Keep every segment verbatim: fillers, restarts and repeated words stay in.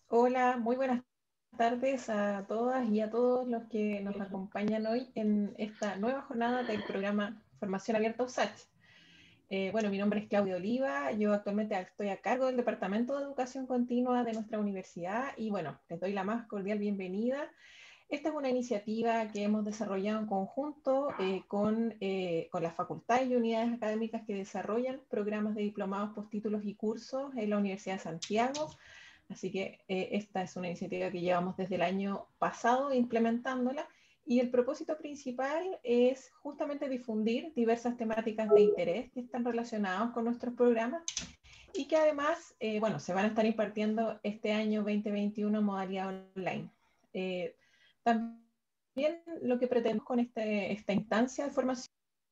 Hola, muy buenas tardes a todas y a todos los que nos acompañan hoy en esta nueva jornada del programa Formación Abierta U S A C H. Eh, bueno, mi nombre es Claudia Oliva, yo actualmente estoy a cargo del Departamento de Educación Continua de nuestra universidad y bueno, les doy la más cordial bienvenida. Esta es una iniciativa que hemos desarrollado en conjunto eh, con, eh, con las facultades y unidades académicas que desarrollan programas de diplomados, postítulos y cursos en la Universidad de Santiago. Así que eh, esta es una iniciativa que llevamos desde el año pasado implementándola y el propósito principal es justamente difundir diversas temáticas de interés que están relacionadas con nuestros programas y que además, eh, bueno, se van a estar impartiendo este año veinte veintiuno en modalidad online. Eh, también lo que pretendemos con este, esta instancia de formación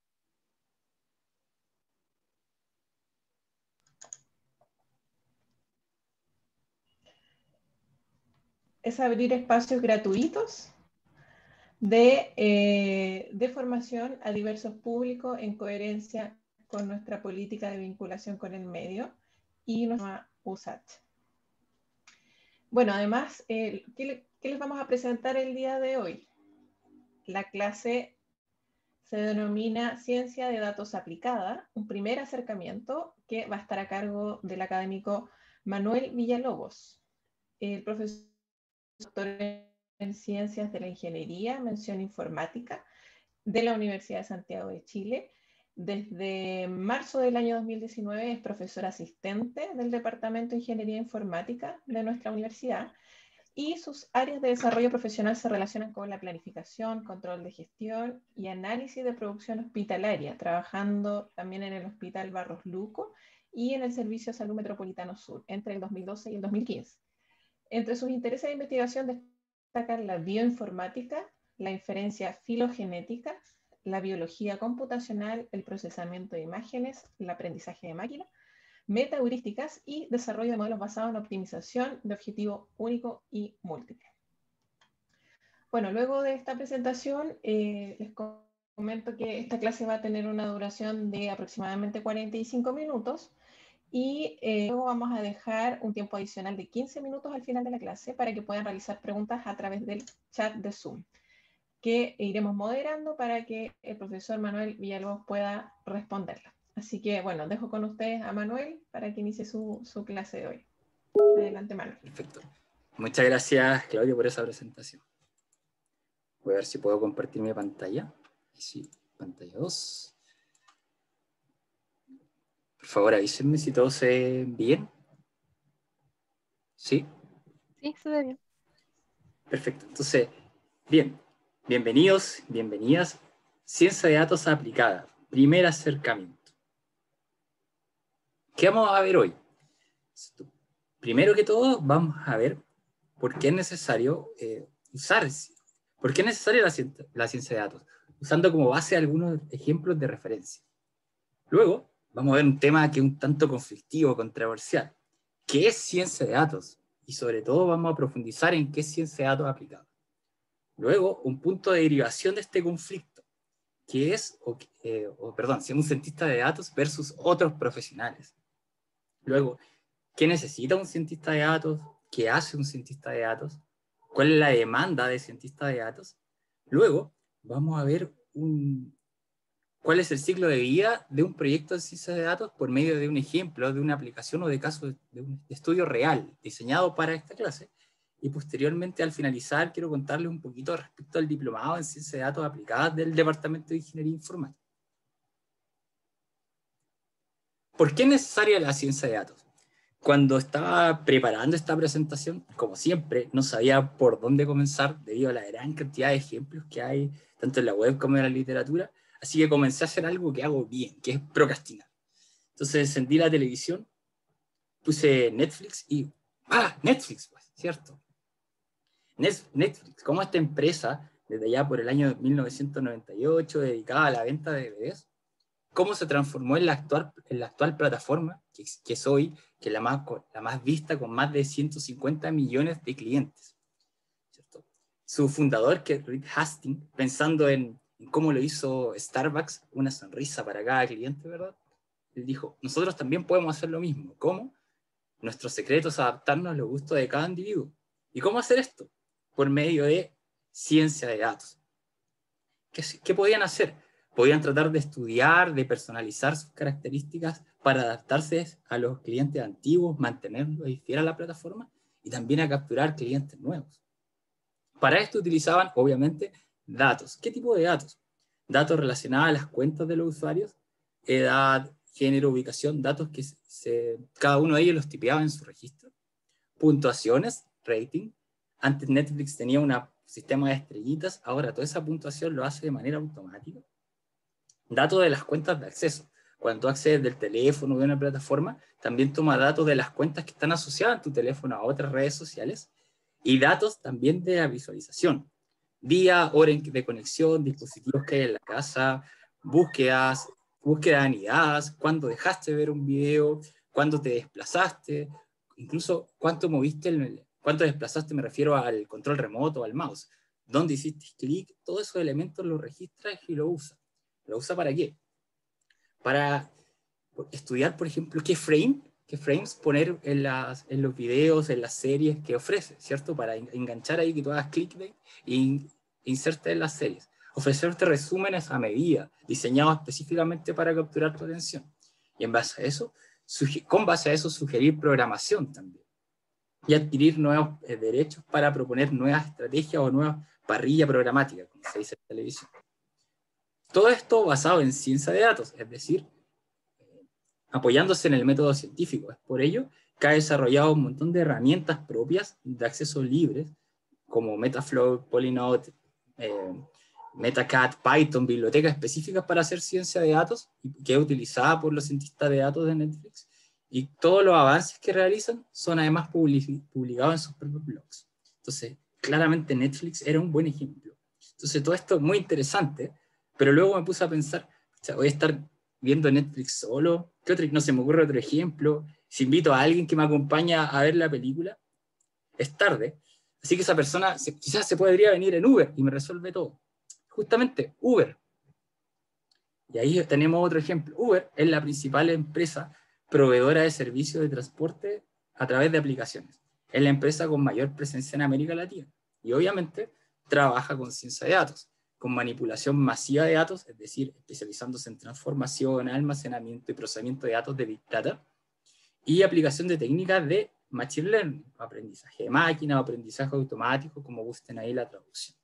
es abrir espacios gratuitos de, eh, de formación a diversos públicos en coherencia con nuestra política de vinculación con el medio y nuestra U S A C. Bueno, además, eh, ¿qué, le, ¿qué les vamos a presentar el día de hoy? La clase se denomina Ciencia de Datos Aplicada, un primer acercamiento que va a estar a cargo del académico Manuel Villalobos, el profesor en Ciencias de la Ingeniería, mención informática, de la Universidad de Santiago de Chile. Desde marzo del año dos mil diecinueve es profesor asistente del Departamento de Ingeniería Informática de nuestra universidad y sus áreas de desarrollo profesional se relacionan con la planificación, control de gestión y análisis de producción hospitalaria, trabajando también en el Hospital Barros Luco y en el Servicio de Salud Metropolitano Sur entre el dos mil doce y el dos mil quince. Entre sus intereses de investigación destacan la bioinformática, la inferencia filogenética, la biología computacional, el procesamiento de imágenes, el aprendizaje de máquina, metaheurísticas y desarrollo de modelos basados en optimización de objetivo único y múltiple. Bueno, luego de esta presentación, eh, les comento que esta clase va a tener una duración de aproximadamente cuarenta y cinco minutos y eh, luego vamos a dejar un tiempo adicional de quince minutos al final de la clase para que puedan realizar preguntas a través del chat de Zoom, que iremos moderando para que el profesor Manuel Villalobos pueda responderla. Así que, bueno, dejo con ustedes a Manuel para que inicie su, su clase de hoy. Adelante, Manuel. Perfecto. Muchas gracias, Claudio, por esa presentación. Voy a ver si puedo compartir mi pantalla. Sí, pantalla dos. Por favor, avísenme si todo se ve bien. ¿Sí? Sí, se ve bien. Perfecto. Entonces, bien. Bienvenidos, bienvenidas. Ciencia de datos aplicada. Primer acercamiento. ¿Qué vamos a ver hoy? Primero que todo, vamos a ver por qué es necesario eh, usar, por qué es necesaria la, la ciencia de datos, usando como base algunos ejemplos de referencia. Luego, vamos a ver un tema que es un tanto conflictivo, controversial. ¿Qué es ciencia de datos? Y sobre todo vamos a profundizar en qué es ciencia de datos aplicada. Luego, un punto de derivación de este conflicto, que es, o, eh, o perdón, ser un cientista de datos versus otros profesionales. Luego, ¿qué necesita un cientista de datos? ¿Qué hace un cientista de datos? ¿Cuál es la demanda de cientista de datos? Luego, vamos a ver un, cuál es el ciclo de vida de un proyecto de ciencia de datos por medio de un ejemplo, de una aplicación o de caso de un estudio real diseñado para esta clase. Y posteriormente, al finalizar, quiero contarles un poquito respecto al diplomado en ciencia de datos aplicadas del Departamento de Ingeniería Informática. ¿Por qué es necesaria la ciencia de datos? Cuando estaba preparando esta presentación, como siempre, no sabía por dónde comenzar debido a la gran cantidad de ejemplos que hay, tanto en la web como en la literatura, así que comencé a hacer algo que hago bien, que es procrastinar. Entonces encendí la televisión, puse Netflix y... ¡Ah! Netflix, pues, ¿cierto? Netflix, como esta empresa, desde allá por el año mil novecientos noventa y ocho, dedicada a la venta de D V Ds, cómo se transformó en la actual, en la actual plataforma, que, que es hoy, que es la más, la más vista con más de ciento cincuenta millones de clientes. ¿Cierto? Su fundador, que es Reed Hastings, pensando en, en cómo lo hizo Starbucks, una sonrisa para cada cliente, ¿verdad? Él dijo, nosotros también podemos hacer lo mismo. ¿Cómo? Nuestro secreto es adaptarnos a los gustos de cada individuo. ¿Y cómo hacer esto? Por medio de ciencia de datos. ¿Qué, qué podían hacer? Podían tratar de estudiar, de personalizar sus características para adaptarse a los clientes antiguos, mantenerlos y fiel a la plataforma, y también a capturar clientes nuevos. Para esto utilizaban, obviamente, datos. ¿Qué tipo de datos? Datos relacionados a las cuentas de los usuarios, edad, género, ubicación, datos que se, cada uno de ellos los tipeaba en su registro. Puntuaciones, rating. Antes Netflix tenía un sistema de estrellitas, ahora toda esa puntuación lo hace de manera automática. Datos de las cuentas de acceso. Cuando tú accedes del teléfono de una plataforma, también toma datos de las cuentas que están asociadas a tu teléfono a otras redes sociales, y datos también de la visualización. Día, hora de conexión, dispositivos que hay en la casa, búsquedas, búsquedas anidadas, cuándo dejaste de ver un video, cuándo te desplazaste, incluso cuánto moviste, el, cuánto desplazaste, me refiero al control remoto, al mouse, dónde hiciste clic, todos esos elementos los registras y los usas. ¿Lo usa para qué? Para estudiar, por ejemplo, qué frame, qué frames poner en, las, en los videos, en las series que ofrece, ¿cierto? Para enganchar ahí que tú hagas clickbait e inserte en las series. Ofrecerte resúmenes a medida, diseñados específicamente para capturar tu atención. Y en base a eso, con base a eso, sugerir programación también. Y adquirir nuevos eh, derechos para proponer nuevas estrategias o nuevas parrillas programáticas, como se dice en televisión. Todo esto basado en ciencia de datos, es decir, apoyándose en el método científico. Es por ello que ha desarrollado un montón de herramientas propias de acceso libre, como Metaflow, Polynode, eh, Metacat, Python, bibliotecas específicas para hacer ciencia de datos, que es utilizada por los cientistas de datos de Netflix, y todos los avances que realizan son además publicados en sus propios blogs. Entonces, claramente Netflix era un buen ejemplo. Entonces, todo esto es muy interesante, pero luego me puse a pensar, o sea, voy a estar viendo Netflix solo, ¿qué otro? No se me ocurre otro ejemplo. Si invito a alguien que me acompaña a ver la película, es tarde, así que esa persona quizás se podría venir en Uber y me resuelve todo. Justamente, Uber. Y ahí tenemos otro ejemplo. Uber es la principal empresa proveedora de servicios de transporte a través de aplicaciones. Es la empresa con mayor presencia en América Latina. Y obviamente trabaja con ciencia de datos, con manipulación masiva de datos, es decir, especializándose en transformación, almacenamiento y procesamiento de datos de Big Data, y aplicación de técnicas de Machine Learning, aprendizaje de máquina o aprendizaje automático, como gusten ahí la traducción.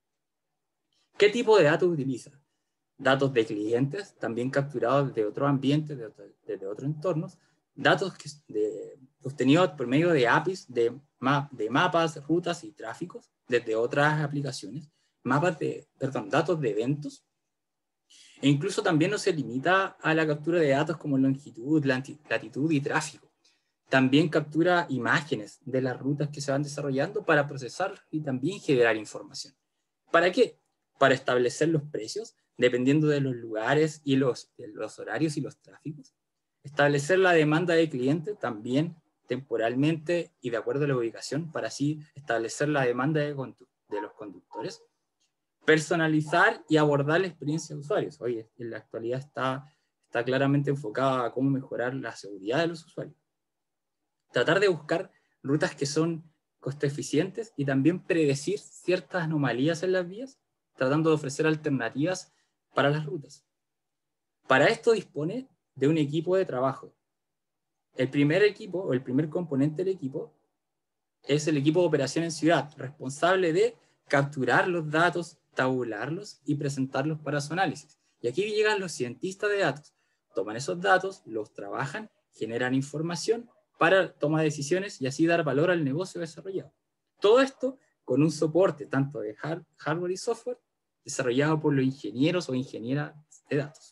¿Qué tipo de datos utiliza? Datos de clientes, también capturados de otros ambientes, de, otro, de otros entornos, datos que, de, obtenidos por medio de A P Is, de, map, de mapas, rutas y tráficos, desde otras aplicaciones, mapas de, perdón, datos de eventos, e incluso también no se limita a la captura de datos como longitud, latitud y tráfico. También captura imágenes de las rutas que se van desarrollando para procesar y también generar información. ¿Para qué? Para establecer los precios, dependiendo de los lugares y los, de los horarios y los tráficos. Establecer la demanda de clientes también temporalmente y de acuerdo a la ubicación, para así establecer la demanda de, de los conductores. Personalizar y abordar la experiencia de usuarios. Oye, en la actualidad está, está claramente enfocada a cómo mejorar la seguridad de los usuarios. Tratar de buscar rutas que son costo eficientes y también predecir ciertas anomalías en las vías, tratando de ofrecer alternativas para las rutas. Para esto dispone de un equipo de trabajo. El primer equipo, o el primer componente del equipo, es el equipo de operación en ciudad, responsable de capturar los datos, tabularlos y presentarlos para su análisis. Y aquí llegan los cientistas de datos. Toman esos datos, los trabajan, generan información para toma de decisiones y así dar valor al negocio desarrollado. Todo esto con un soporte tanto de hard, hardware y software desarrollado por los ingenieros o ingenieras de datos.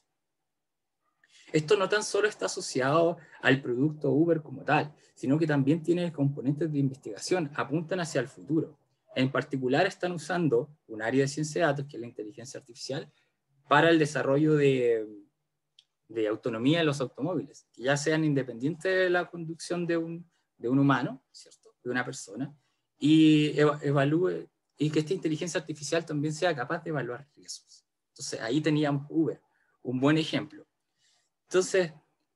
Esto no tan solo está asociado al producto Uber como tal, sino que también tiene componentes de investigación, apuntan hacia el futuro. En particular están usando un área de ciencia de datos, que es la inteligencia artificial, para el desarrollo de, de autonomía en los automóviles, que ya sean independientes de la conducción de un, de un humano, ¿cierto? De una persona, y evalúe, y que esta inteligencia artificial también sea capaz de evaluar riesgos. Entonces ahí teníamos Uber, un buen ejemplo. Entonces,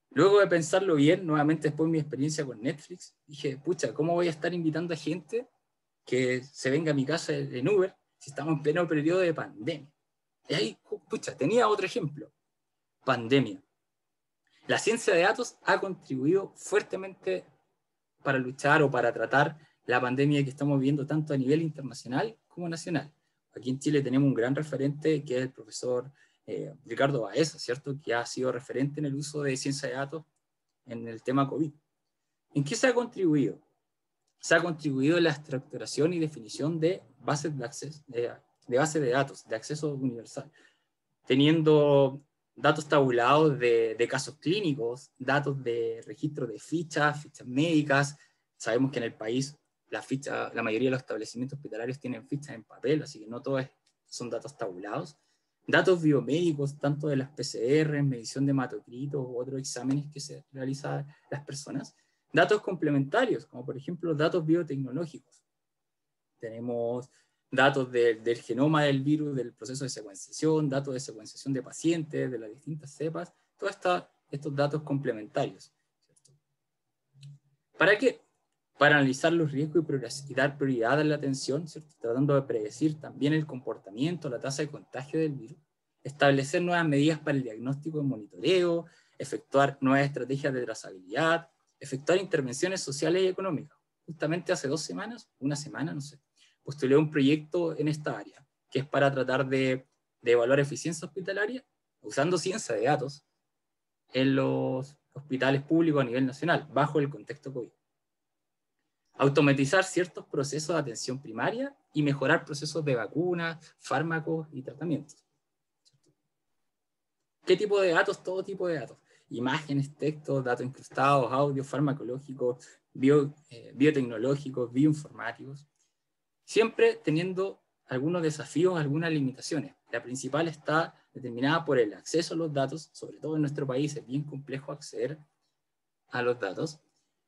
Luego de pensarlo bien, nuevamente después de mi experiencia con Netflix, dije, pucha, ¿cómo voy a estar invitando a gente que se venga a mi casa en Uber si estamos en pleno periodo de pandemia? Y ahí, pucha, tenía otro ejemplo. Pandemia. La ciencia de datos ha contribuido fuertemente para luchar o para tratar la pandemia que estamos viviendo tanto a nivel internacional como nacional. Aquí en Chile tenemos un gran referente que es el profesor eh, Ricardo Baeza, ¿cierto? Que ha sido referente en el uso de ciencia de datos en el tema COVID. ¿En qué se ha contribuido? Se ha contribuido en la estructuración y definición de bases de, acceso, de, de bases de datos, de acceso universal, teniendo datos tabulados de, de casos clínicos, datos de registro de fichas, fichas médicas. Sabemos que en el país la, ficha, la mayoría de los establecimientos hospitalarios tienen fichas en papel, así que no todos son datos tabulados. Datos biomédicos, tanto de las P C R, medición de hematocritos u otros exámenes que se realizan las personas. Datos complementarios, como por ejemplo datos biotecnológicos. Tenemos datos de, del genoma del virus, del proceso de secuenciación, datos de secuenciación de pacientes, de las distintas cepas, todos esta, estos datos complementarios, ¿cierto? ¿Para qué? Para analizar los riesgos y, y dar prioridad a la atención, ¿cierto? Tratando de predecir también el comportamiento, la tasa de contagio del virus, establecer nuevas medidas para el diagnóstico y monitoreo, efectuar nuevas estrategias de trazabilidad, efectuar intervenciones sociales y económicas. Justamente hace dos semanas, una semana, no sé, postulé un proyecto en esta área, que es para tratar de, de evaluar eficiencia hospitalaria usando ciencia de datos en los hospitales públicos a nivel nacional, bajo el contexto COVID. Automatizar ciertos procesos de atención primaria y mejorar procesos de vacunas, fármacos y tratamientos. ¿Qué tipo de datos? Todo tipo de datos. Imágenes, textos, datos incrustados, audios, farmacológicos, bio, eh, biotecnológicos, bioinformáticos. Siempre teniendo algunos desafíos, algunas limitaciones. La principal está determinada por el acceso a los datos, sobre todo en nuestro país es bien complejo acceder a los datos,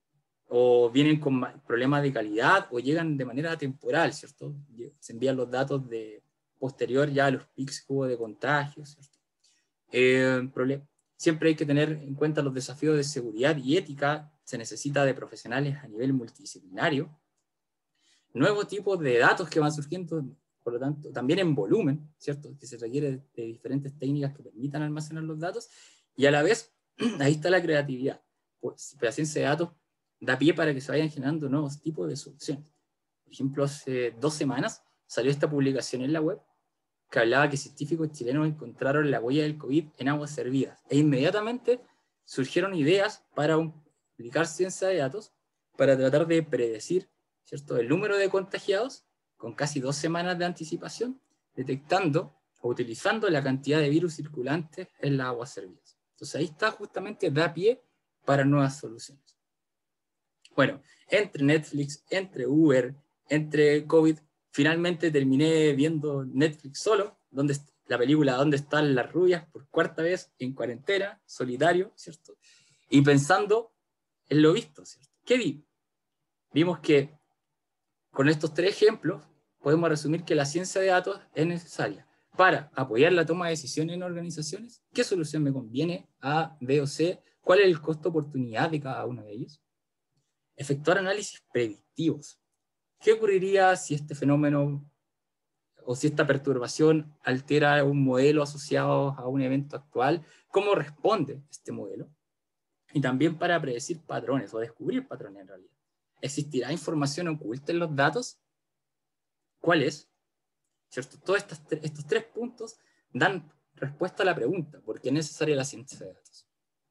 o vienen con problemas de calidad o llegan de manera temporal, ¿cierto? Se envían los datos de posterior ya a los picos que hubo de contagio, ¿cierto? Eh, siempre hay que tener en cuenta los desafíos de seguridad y ética, se necesita de profesionales a nivel multidisciplinario, nuevos tipos de datos que van surgiendo, por lo tanto, también en volumen, ¿cierto? Que se requiere de diferentes técnicas que permitan almacenar los datos, y a la vez, ahí está la creatividad. Pues la ciencia de datos da pie para que se vayan generando nuevos tipos de soluciones. Por ejemplo, hace dos semanas salió esta publicación en la web que hablaba que científicos chilenos encontraron la huella del COVID en aguas servidas, e inmediatamente surgieron ideas para aplicar ciencia de datos para tratar de predecir, ¿cierto?, el número de contagiados con casi dos semanas de anticipación, detectando o utilizando la cantidad de virus circulantes en las aguas servidas. Entonces ahí está, justamente da pie para nuevas soluciones. Bueno, entre Netflix, entre Uber, entre COVID, finalmente terminé viendo Netflix solo, donde la película ¿Dónde están las rubias? Por cuarta vez en cuarentena, solitario, ¿cierto? Y pensando en lo visto, ¿cierto? ¿Qué vi? Vimos que con estos tres ejemplos podemos resumir que la ciencia de datos es necesaria para apoyar la toma de decisiones en organizaciones. ¿Qué solución me conviene? A, B o C. ¿Cuál es el costo-oportunidad de cada uno de ellos? Efectuar análisis predictivos. ¿Qué ocurriría si este fenómeno o si esta perturbación altera un modelo asociado a un evento actual? ¿Cómo responde este modelo? Y también para predecir patrones o descubrir patrones en realidad. ¿Existirá información oculta en los datos? ¿Cuál es? ¿Cierto? Todos estos, estos tres puntos dan respuesta a la pregunta: ¿por qué es necesaria la ciencia de datos?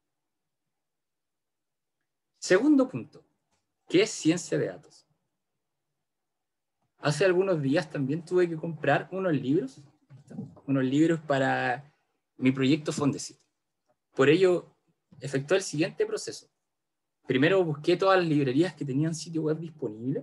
Segundo punto, ¿qué es ciencia de datos? Hace algunos días también tuve que comprar unos libros, unos libros para mi proyecto Fondesit. Por ello, efectué el siguiente proceso. Primero busqué todas las librerías que tenían sitio web disponible.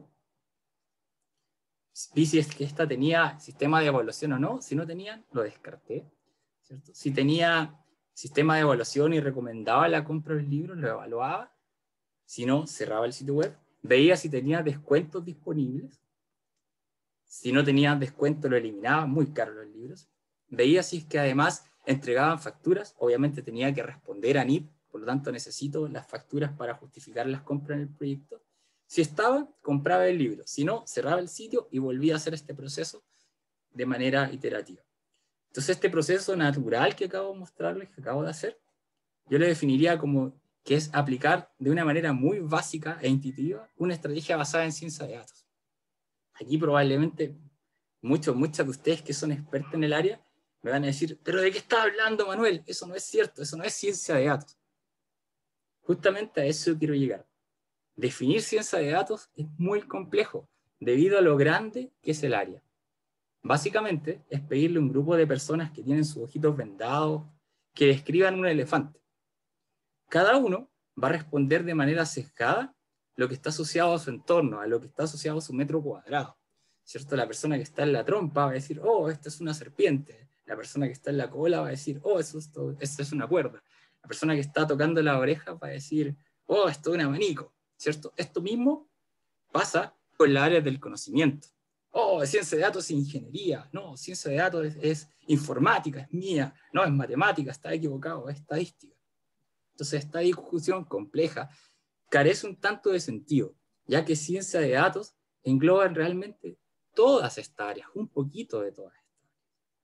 Vi si es que esta tenía sistema de evaluación o no. Si no tenían, lo descarté, ¿cierto? Si tenía sistema de evaluación y recomendaba la compra del libro, lo evaluaba. Si no, cerraba el sitio web. Veía si tenía descuentos disponibles. Si no tenía descuento, lo eliminaba. Muy caro los libros. Veía si es que además entregaban facturas. Obviamente tenía que responder a N I P por lo tanto necesito las facturas para justificar las compras en el proyecto. Si estaba, compraba el libro, si no, cerraba el sitio y volvía a hacer este proceso de manera iterativa. Entonces este proceso natural que acabo de mostrarles, que acabo de hacer, yo le definiría como que es aplicar de una manera muy básica e intuitiva una estrategia basada en ciencia de datos. Aquí probablemente muchos, muchas de ustedes que son expertos en el área me van a decir, pero ¿de qué estás hablando, Manuel? Eso no es cierto, eso no es ciencia de datos. Justamente a eso quiero llegar. Definir ciencia de datos es muy complejo debido a lo grande que es el área. Básicamente es pedirle a un grupo de personas que tienen sus ojitos vendados que describan un elefante. Cada uno va a responder de manera sesgada lo que está asociado a su entorno, a lo que está asociado a su metro cuadrado. ¿Cierto? La persona que está en la trompa va a decir, oh, esta es una serpiente. La persona que está en la cola va a decir, oh, eso, esto, esto es una cuerda. La persona que está tocando la oreja va a decir, oh, esto es un abanico. ¿Cierto? Esto mismo pasa con las áreas del conocimiento. Oh, ciencia de datos es ingeniería. No, ciencia de datos es, es informática, es mía. No, es matemática, está equivocado, es estadística. Entonces esta discusión compleja carece un tanto de sentido, ya que ciencia de datos engloba realmente todas estas áreas, un poquito de todas estas áreas.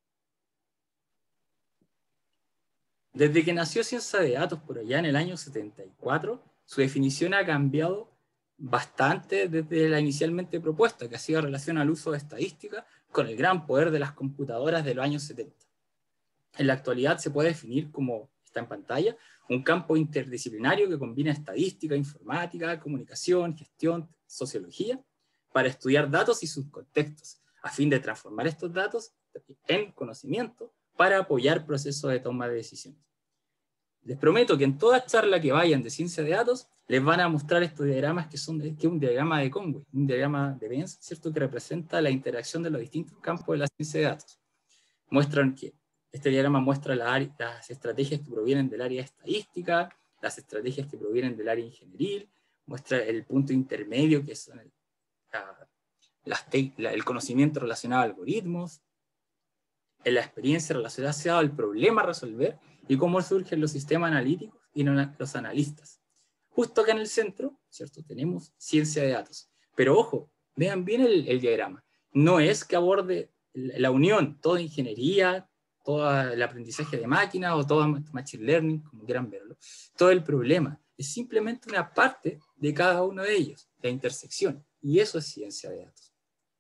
Desde que nació ciencia de datos por allá en el año setenta y cuatro, su definición ha cambiado bastante desde la inicialmente propuesta, que hacía relación al uso de estadística con el gran poder de las computadoras de los años setenta. En la actualidad se puede definir como, está en pantalla, un campo interdisciplinario que combina estadística, informática, comunicación, gestión, sociología, para estudiar datos y sus contextos, a fin de transformar estos datos en conocimiento para apoyar procesos de toma de decisiones. Les prometo que en toda charla que vayan de ciencia de datos, les van a mostrar estos diagramas que son de, que es un diagrama de Conway, un diagrama de Venn, ¿cierto?, que representa la interacción de los distintos campos de la ciencia de datos. Muestran que este diagrama muestra la área, las estrategias que provienen del área estadística, las estrategias que provienen del área ingenieril, muestra el punto intermedio, que son el, la, las te, la, el conocimiento relacionado a algoritmos, en la experiencia relacionada al problema a resolver y cómo surgen los sistemas analíticos y los analistas. Justo acá en el centro, ¿cierto?, tenemos ciencia de datos. Pero ojo, vean bien el, el diagrama. No es que aborde la unión, toda ingeniería, todo el aprendizaje de máquina o todo machine learning, como quieran verlo, todo el problema. Es simplemente una parte de cada uno de ellos, la intersección. Y eso es ciencia de datos.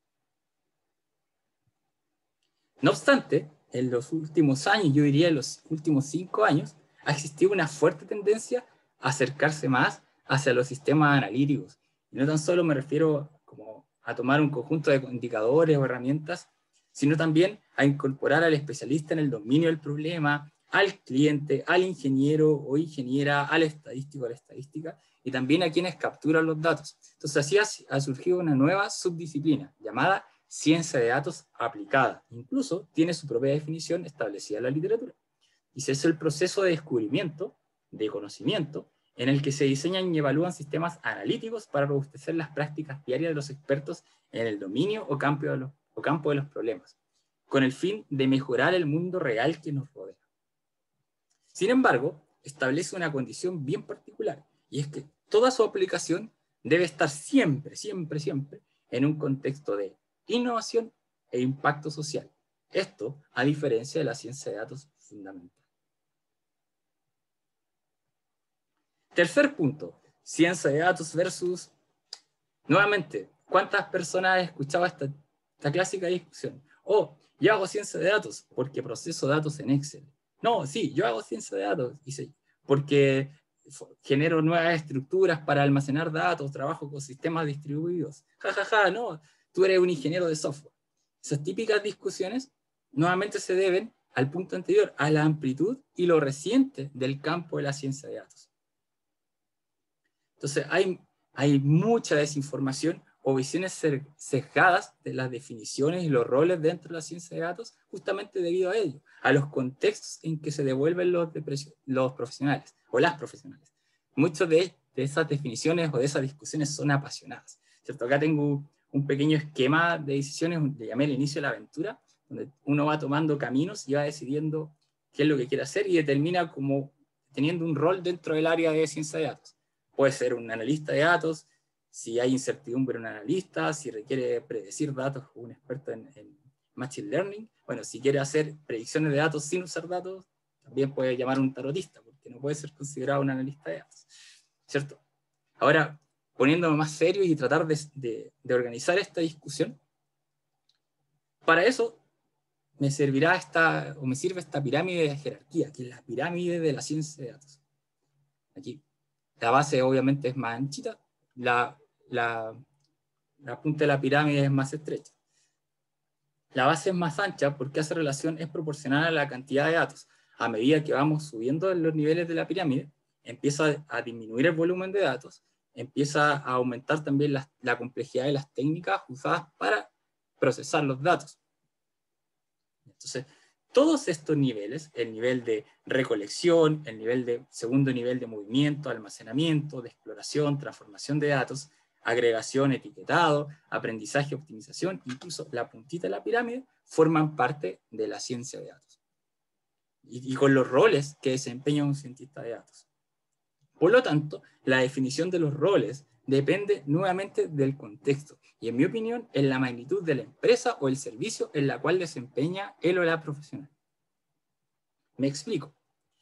No obstante, en los últimos años, yo diría en los últimos cinco años, ha existido una fuerte tendencia a acercarse más hacia los sistemas analíticos. Y no tan solo me refiero como a tomar un conjunto de indicadores o herramientas, sino también a incorporar al especialista en el dominio del problema, al cliente, al ingeniero o ingeniera, al estadístico o a la estadística, y también a quienes capturan los datos. Entonces así ha, ha surgido una nueva subdisciplina llamada ciencia de datos aplicada. Incluso tiene su propia definición establecida en la literatura. Y ese es el proceso de descubrimiento, de conocimiento, en el que se diseñan y evalúan sistemas analíticos para robustecer las prácticas diarias de los expertos en el dominio o campo de los, o campo de los problemas, con el fin de mejorar el mundo real que nos rodea. Sin embargo, establece una condición bien particular, y es que toda su aplicación debe estar siempre, siempre, siempre en un contexto de innovación e impacto social. Esto a diferencia de la ciencia de datos fundamental. Tercer punto, ciencia de datos versus, nuevamente, ¿cuántas personas han escuchado esta, esta clásica discusión? Oh, yo hago ciencia de datos porque proceso datos en Excel. No, sí, yo hago ciencia de datos y sí, porque genero nuevas estructuras para almacenar datos, trabajo con sistemas distribuidos. Ja, ja, ja, no, tú eres un ingeniero de software. Esas típicas discusiones nuevamente se deben al punto anterior, a la amplitud y lo reciente del campo de la ciencia de datos. Entonces hay, hay mucha desinformación o visiones sesgadas de las definiciones y los roles dentro de la ciencia de datos justamente debido a ello, a los contextos en que se devuelven los, los profesionales o las profesionales. Muchas de, de esas definiciones o de esas discusiones son apasionadas, ¿cierto? Acá tengo un pequeño esquema de decisiones, le llamé el inicio de la aventura, donde uno va tomando caminos y va decidiendo qué es lo que quiere hacer y determina como teniendo un rol dentro del área de ciencia de datos. Puede ser un analista de datos, si hay incertidumbre un analista, si requiere predecir datos un experto en, en Machine Learning. Bueno, si quiere hacer predicciones de datos sin usar datos, también puede llamar a un tarotista, porque no puede ser considerado un analista de datos, ¿cierto? Ahora, poniéndome más serio y tratar de, de, de organizar esta discusión, para eso me servirá esta, o me sirve esta pirámide de jerarquía, que es la pirámide de la ciencia de datos. Aquí, la base obviamente es más anchita, la, la, la punta de la pirámide es más estrecha. La base es más ancha porque hace relación, es proporcional a la cantidad de datos. A medida que vamos subiendo en los niveles de la pirámide, empieza a disminuir el volumen de datos, empieza a aumentar también la, la complejidad de las técnicas usadas para procesar los datos. Entonces, todos estos niveles, el nivel de recolección, el nivel de segundo nivel de movimiento, almacenamiento, de exploración, transformación de datos, agregación, etiquetado, aprendizaje, optimización, incluso la puntita de la pirámide, forman parte de la ciencia de datos. Y, y con los roles que desempeña un cientista de datos. Por lo tanto, la definición de los roles depende nuevamente del contexto y, en mi opinión, en la magnitud de la empresa o el servicio en la cual desempeña él o la profesional. Me explico.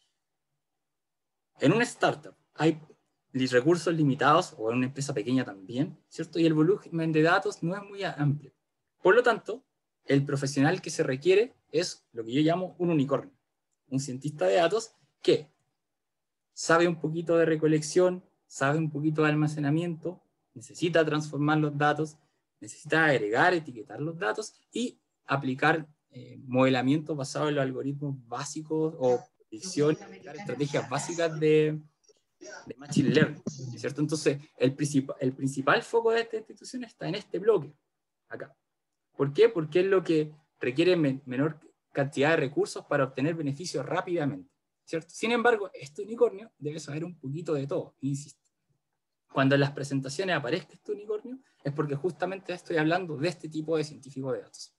En una startup hay recursos limitados, o en una empresa pequeña también, ¿cierto? Y el volumen de datos no es muy amplio. Por lo tanto, el profesional que se requiere es lo que yo llamo un unicornio. Un cientista de datos que sabe un poquito de recolección, sabe un poquito de almacenamiento, necesita transformar los datos, necesita agregar, etiquetar los datos y aplicar eh, modelamiento basado en los algoritmos básicos o predicción, estrategias básicas de, de Machine Learning, ¿cierto? Entonces, el, princip el principal foco de esta institución está en este bloque, acá. ¿Por qué? Porque es lo que requiere men menor cantidad de recursos para obtener beneficios rápidamente, ¿cierto? Sin embargo, este unicornio debe saber un poquito de todo, insisto. Cuando en las presentaciones aparezca este unicornio, es porque justamente estoy hablando de este tipo de científico de datos.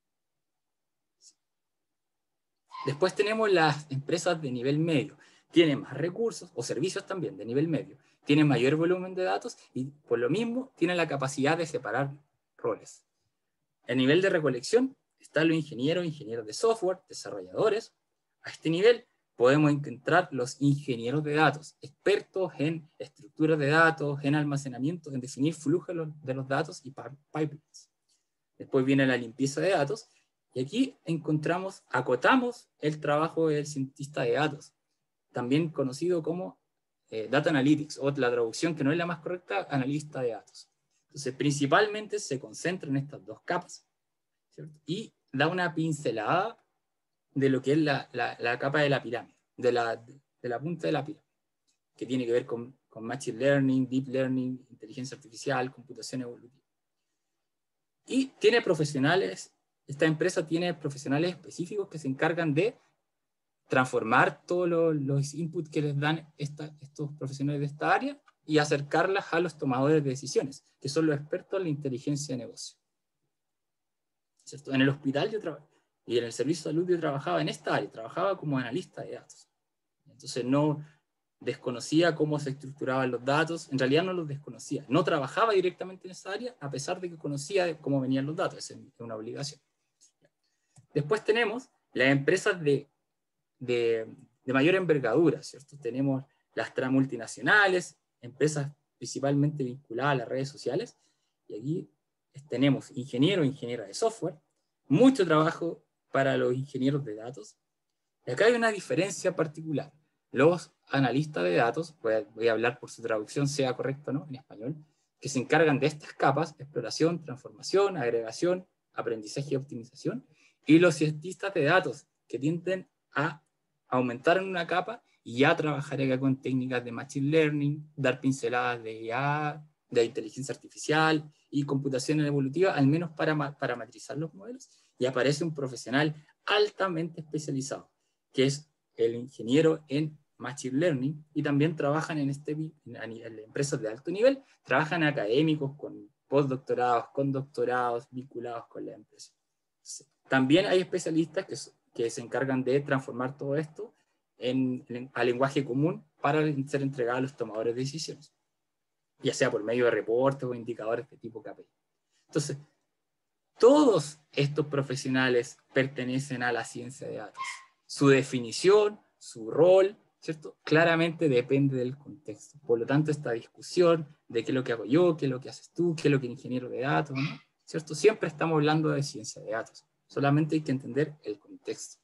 Después tenemos las empresas de nivel medio. Tienen más recursos, o servicios también de nivel medio. Tienen mayor volumen de datos y por lo mismo tienen la capacidad de separar roles. El nivel de recolección están los ingenieros, ingenieros de software, desarrolladores. A este nivel podemos encontrar los ingenieros de datos, expertos en estructuras de datos, en almacenamiento, en definir flujos de los datos y pipelines. Después viene la limpieza de datos, y aquí encontramos, acotamos el trabajo del cientista de datos, también conocido como eh, Data Analytics, o la traducción que no es la más correcta, analista de datos. Entonces, principalmente se concentra en estas dos capas, ¿cierto? Y da una pincelada de lo que es la, la, la capa de la pirámide, de la, de la punta de la pirámide, que tiene que ver con, con Machine Learning, Deep Learning, inteligencia artificial, computación evolutiva. Y tiene profesionales, esta empresa tiene profesionales específicos que se encargan de transformar todos los, los inputs que les dan esta, estos profesionales de esta área y acercarlas a los tomadores de decisiones, que son los expertos en la inteligencia de negocio. ¿Cierto? En el hospital yo trabajaba, y en el servicio de salud yo trabajaba en esta área, trabajaba como analista de datos. Entonces no desconocía cómo se estructuraban los datos, en realidad no los desconocía, no trabajaba directamente en esa área, a pesar de que conocía cómo venían los datos, es una obligación. Después tenemos las empresas de, de, de mayor envergadura, ¿cierto? Tenemos las multinacionales, empresas principalmente vinculadas a las redes sociales, y aquí tenemos ingenieros, ingenieras de software, mucho trabajo para los ingenieros de datos, y acá hay una diferencia particular. Los analistas de datos, voy a hablar por su traducción, sea correcto o no, en español, que se encargan de estas capas, exploración, transformación, agregación, aprendizaje y optimización, y los cientistas de datos, que tienden a aumentar en una capa y ya trabajar acá con técnicas de Machine Learning, dar pinceladas de I A, de inteligencia artificial y computación evolutiva, al menos para parametrizar los modelos, y aparece un profesional altamente especializado, que es el ingeniero en Machine Learning, y también trabajan en, este, en, en empresas de alto nivel, trabajan académicos con postdoctorados, con doctorados vinculados con la empresa. También hay especialistas que, que se encargan de transformar todo esto en, en, a lenguaje común para ser entregada a los tomadores de decisiones, ya sea por medio de reportes o indicadores de tipo K P I. Entonces, todos estos profesionales pertenecen a la ciencia de datos. Su definición, su rol, ¿cierto? Claramente depende del contexto. Por lo tanto, esta discusión de qué es lo que hago yo, qué es lo que haces tú, qué es lo que el ingeniero de datos, ¿no? ¿Cierto? Siempre estamos hablando de ciencia de datos. Solamente hay que entender el contexto.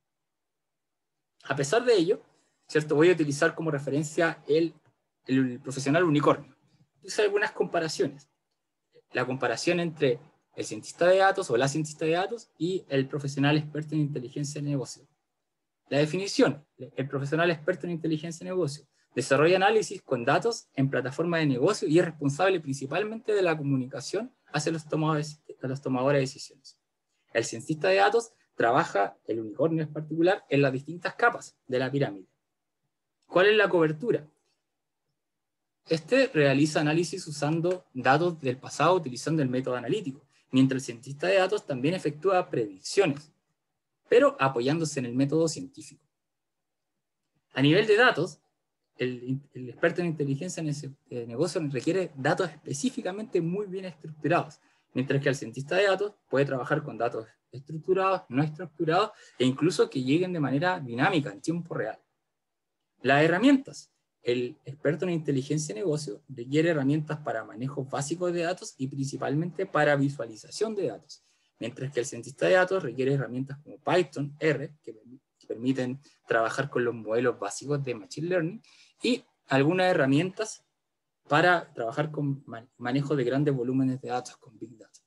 A pesar de ello, ¿cierto? Voy a utilizar como referencia el, el profesional unicornio. Hice algunas comparaciones. La comparación entre el cientista de datos o la cientista de datos y el profesional experto en inteligencia de negocio. La definición: el profesional experto en inteligencia de negocio desarrolla análisis con datos en plataformas de negocio y es responsable principalmente de la comunicación hacia los tomadores, a los tomadores de decisiones. El cientista de datos trabaja, el unicornio en particular, en las distintas capas de la pirámide. ¿Cuál es la cobertura? Este realiza análisis usando datos del pasado utilizando el método analítico, mientras el cientista de datos también efectúa predicciones, pero apoyándose en el método científico. A nivel de datos, el, el experto en inteligencia en ese eh, negocio requiere datos específicamente muy bien estructurados, mientras que el cientista de datos puede trabajar con datos estructurados, no estructurados, e incluso que lleguen de manera dinámica, en tiempo real. Las herramientas. El experto en inteligencia de negocio requiere herramientas para manejo básico de datos y principalmente para visualización de datos, mientras que el cientista de datos requiere herramientas como Python, R, que permiten trabajar con los modelos básicos de Machine Learning, y algunas herramientas para trabajar con manejo de grandes volúmenes de datos con Big Data.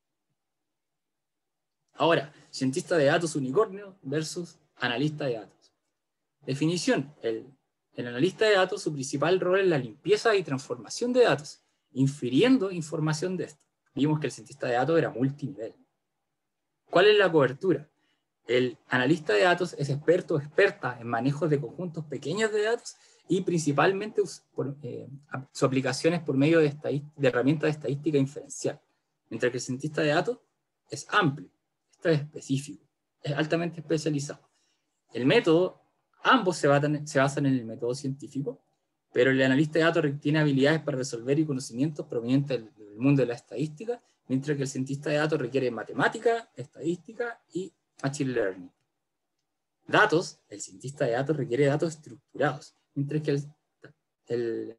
Ahora, cientista de datos unicornio versus analista de datos. Definición: el, el analista de datos, su principal rol es la limpieza y transformación de datos, infiriendo información de esto. Vimos que el cientista de datos era multinivel. ¿Cuál es la cobertura? El analista de datos es experto o experta en manejo de conjuntos pequeños de datos y principalmente por, eh, su aplicación es por medio de, de herramientas de estadística inferencial, mientras que el cientista de datos es amplio, esto es específico, es altamente especializado. El método, ambos se basan, se basan en el método científico, pero el analista de datos tiene habilidades para resolver y conocimientos provenientes del, del mundo de la estadística, mientras que el cientista de datos requiere matemática, estadística y Machine Learning. Datos: el cientista de datos requiere datos estructurados, mientras que el, el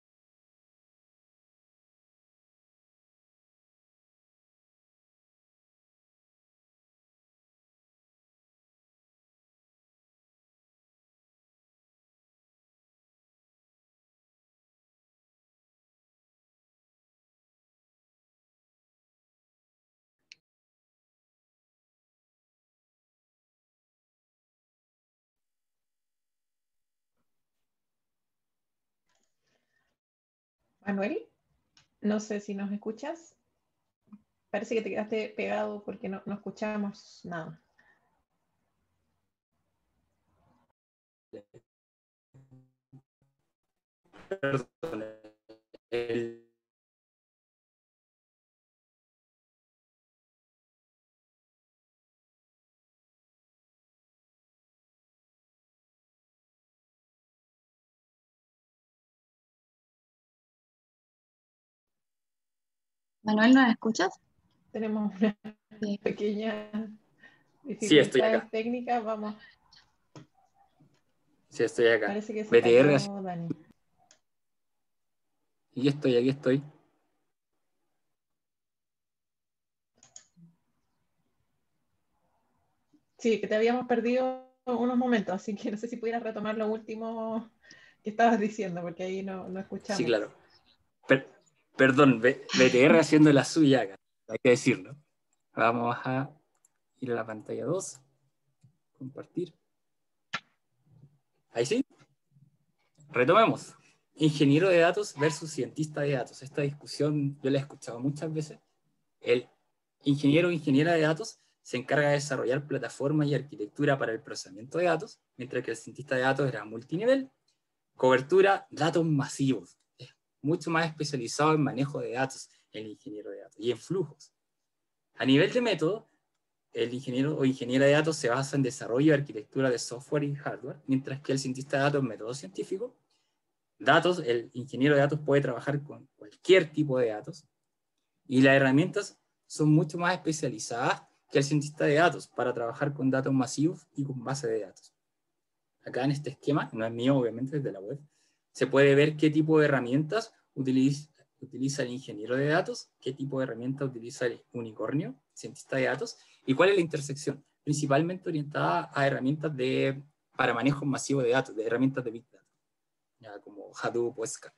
Manuel, no sé si nos escuchas. Parece que te quedaste pegado porque no, no escuchamos nada. Perdón, el, Manuel, ¿nos escuchas? Tenemos una Sí. pequeña sí, estoy dificultades acá. técnicas. Vamos. Sí, estoy acá. Parece que se B T R, cayó Dani. aquí estoy, aquí estoy. Sí, que te habíamos perdido unos momentos, así que no sé si pudieras retomar lo último que estabas diciendo, porque ahí no, no Sí, escuchamos. claro. Per, perdón, B T R haciendo la suya acá, hay que decirlo. Vamos a ir a la pantalla dos, compartir. Ahí sí. Retomemos. Ingeniero de datos versus cientista de datos. Esta discusión yo la he escuchado muchas veces. El ingeniero o ingeniera de datos se encarga de desarrollar plataformas y arquitectura para el procesamiento de datos, mientras que el cientista de datos era multinivel. Cobertura: datos masivos. Es mucho más especializado en manejo de datos el ingeniero de datos y en flujos. A nivel de método, el ingeniero o ingeniera de datos se basa en desarrollo y arquitectura de software y hardware, mientras que el cientista de datos en método científico, datos, el ingeniero de datos puede trabajar con cualquier tipo de datos, y las herramientas son mucho más especializadas que el cientista de datos para trabajar con datos masivos y con bases de datos. Acá en este esquema, no es mío obviamente, es de la web, se puede ver qué tipo de herramientas utiliza, utiliza el ingeniero de datos, qué tipo de herramienta utiliza el unicornio, cientista de datos, y cuál es la intersección, principalmente orientada a herramientas de, para manejo masivo de datos, de herramientas de Big Data, ya, como Hadoop o Scalar.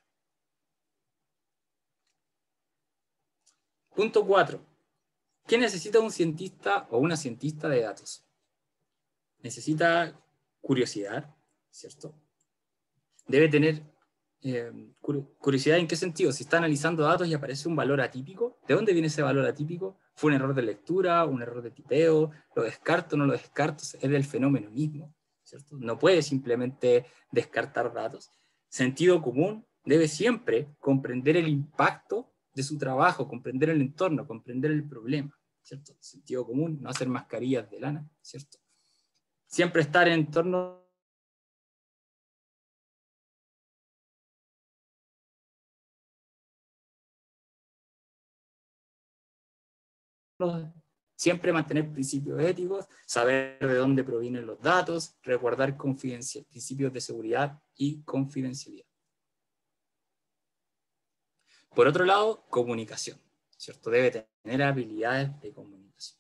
Punto cuatro. ¿Qué necesita un cientista o una cientista de datos? Necesita curiosidad, ¿cierto? Debe tener eh, curiosidad en qué sentido. Si está analizando datos y aparece un valor atípico, ¿de dónde viene ese valor atípico? ¿Fue un error de lectura, un error de tipeo? ¿Lo descarto o no lo descarto? ¿Es del fenómeno mismo? ¿Cierto? No puede simplemente descartar datos. Sentido común, debe siempre comprender el impacto de su trabajo, comprender el entorno, comprender el problema, ¿cierto? Sentido común, no hacer mascarillas de lana, ¿cierto? Siempre estar en entorno siempre mantener principios éticos, saber de dónde provienen los datos, resguardar confidencialidad, principios de seguridad y confidencialidad. Por otro lado, comunicación, ¿cierto? Debe tener habilidades de comunicación.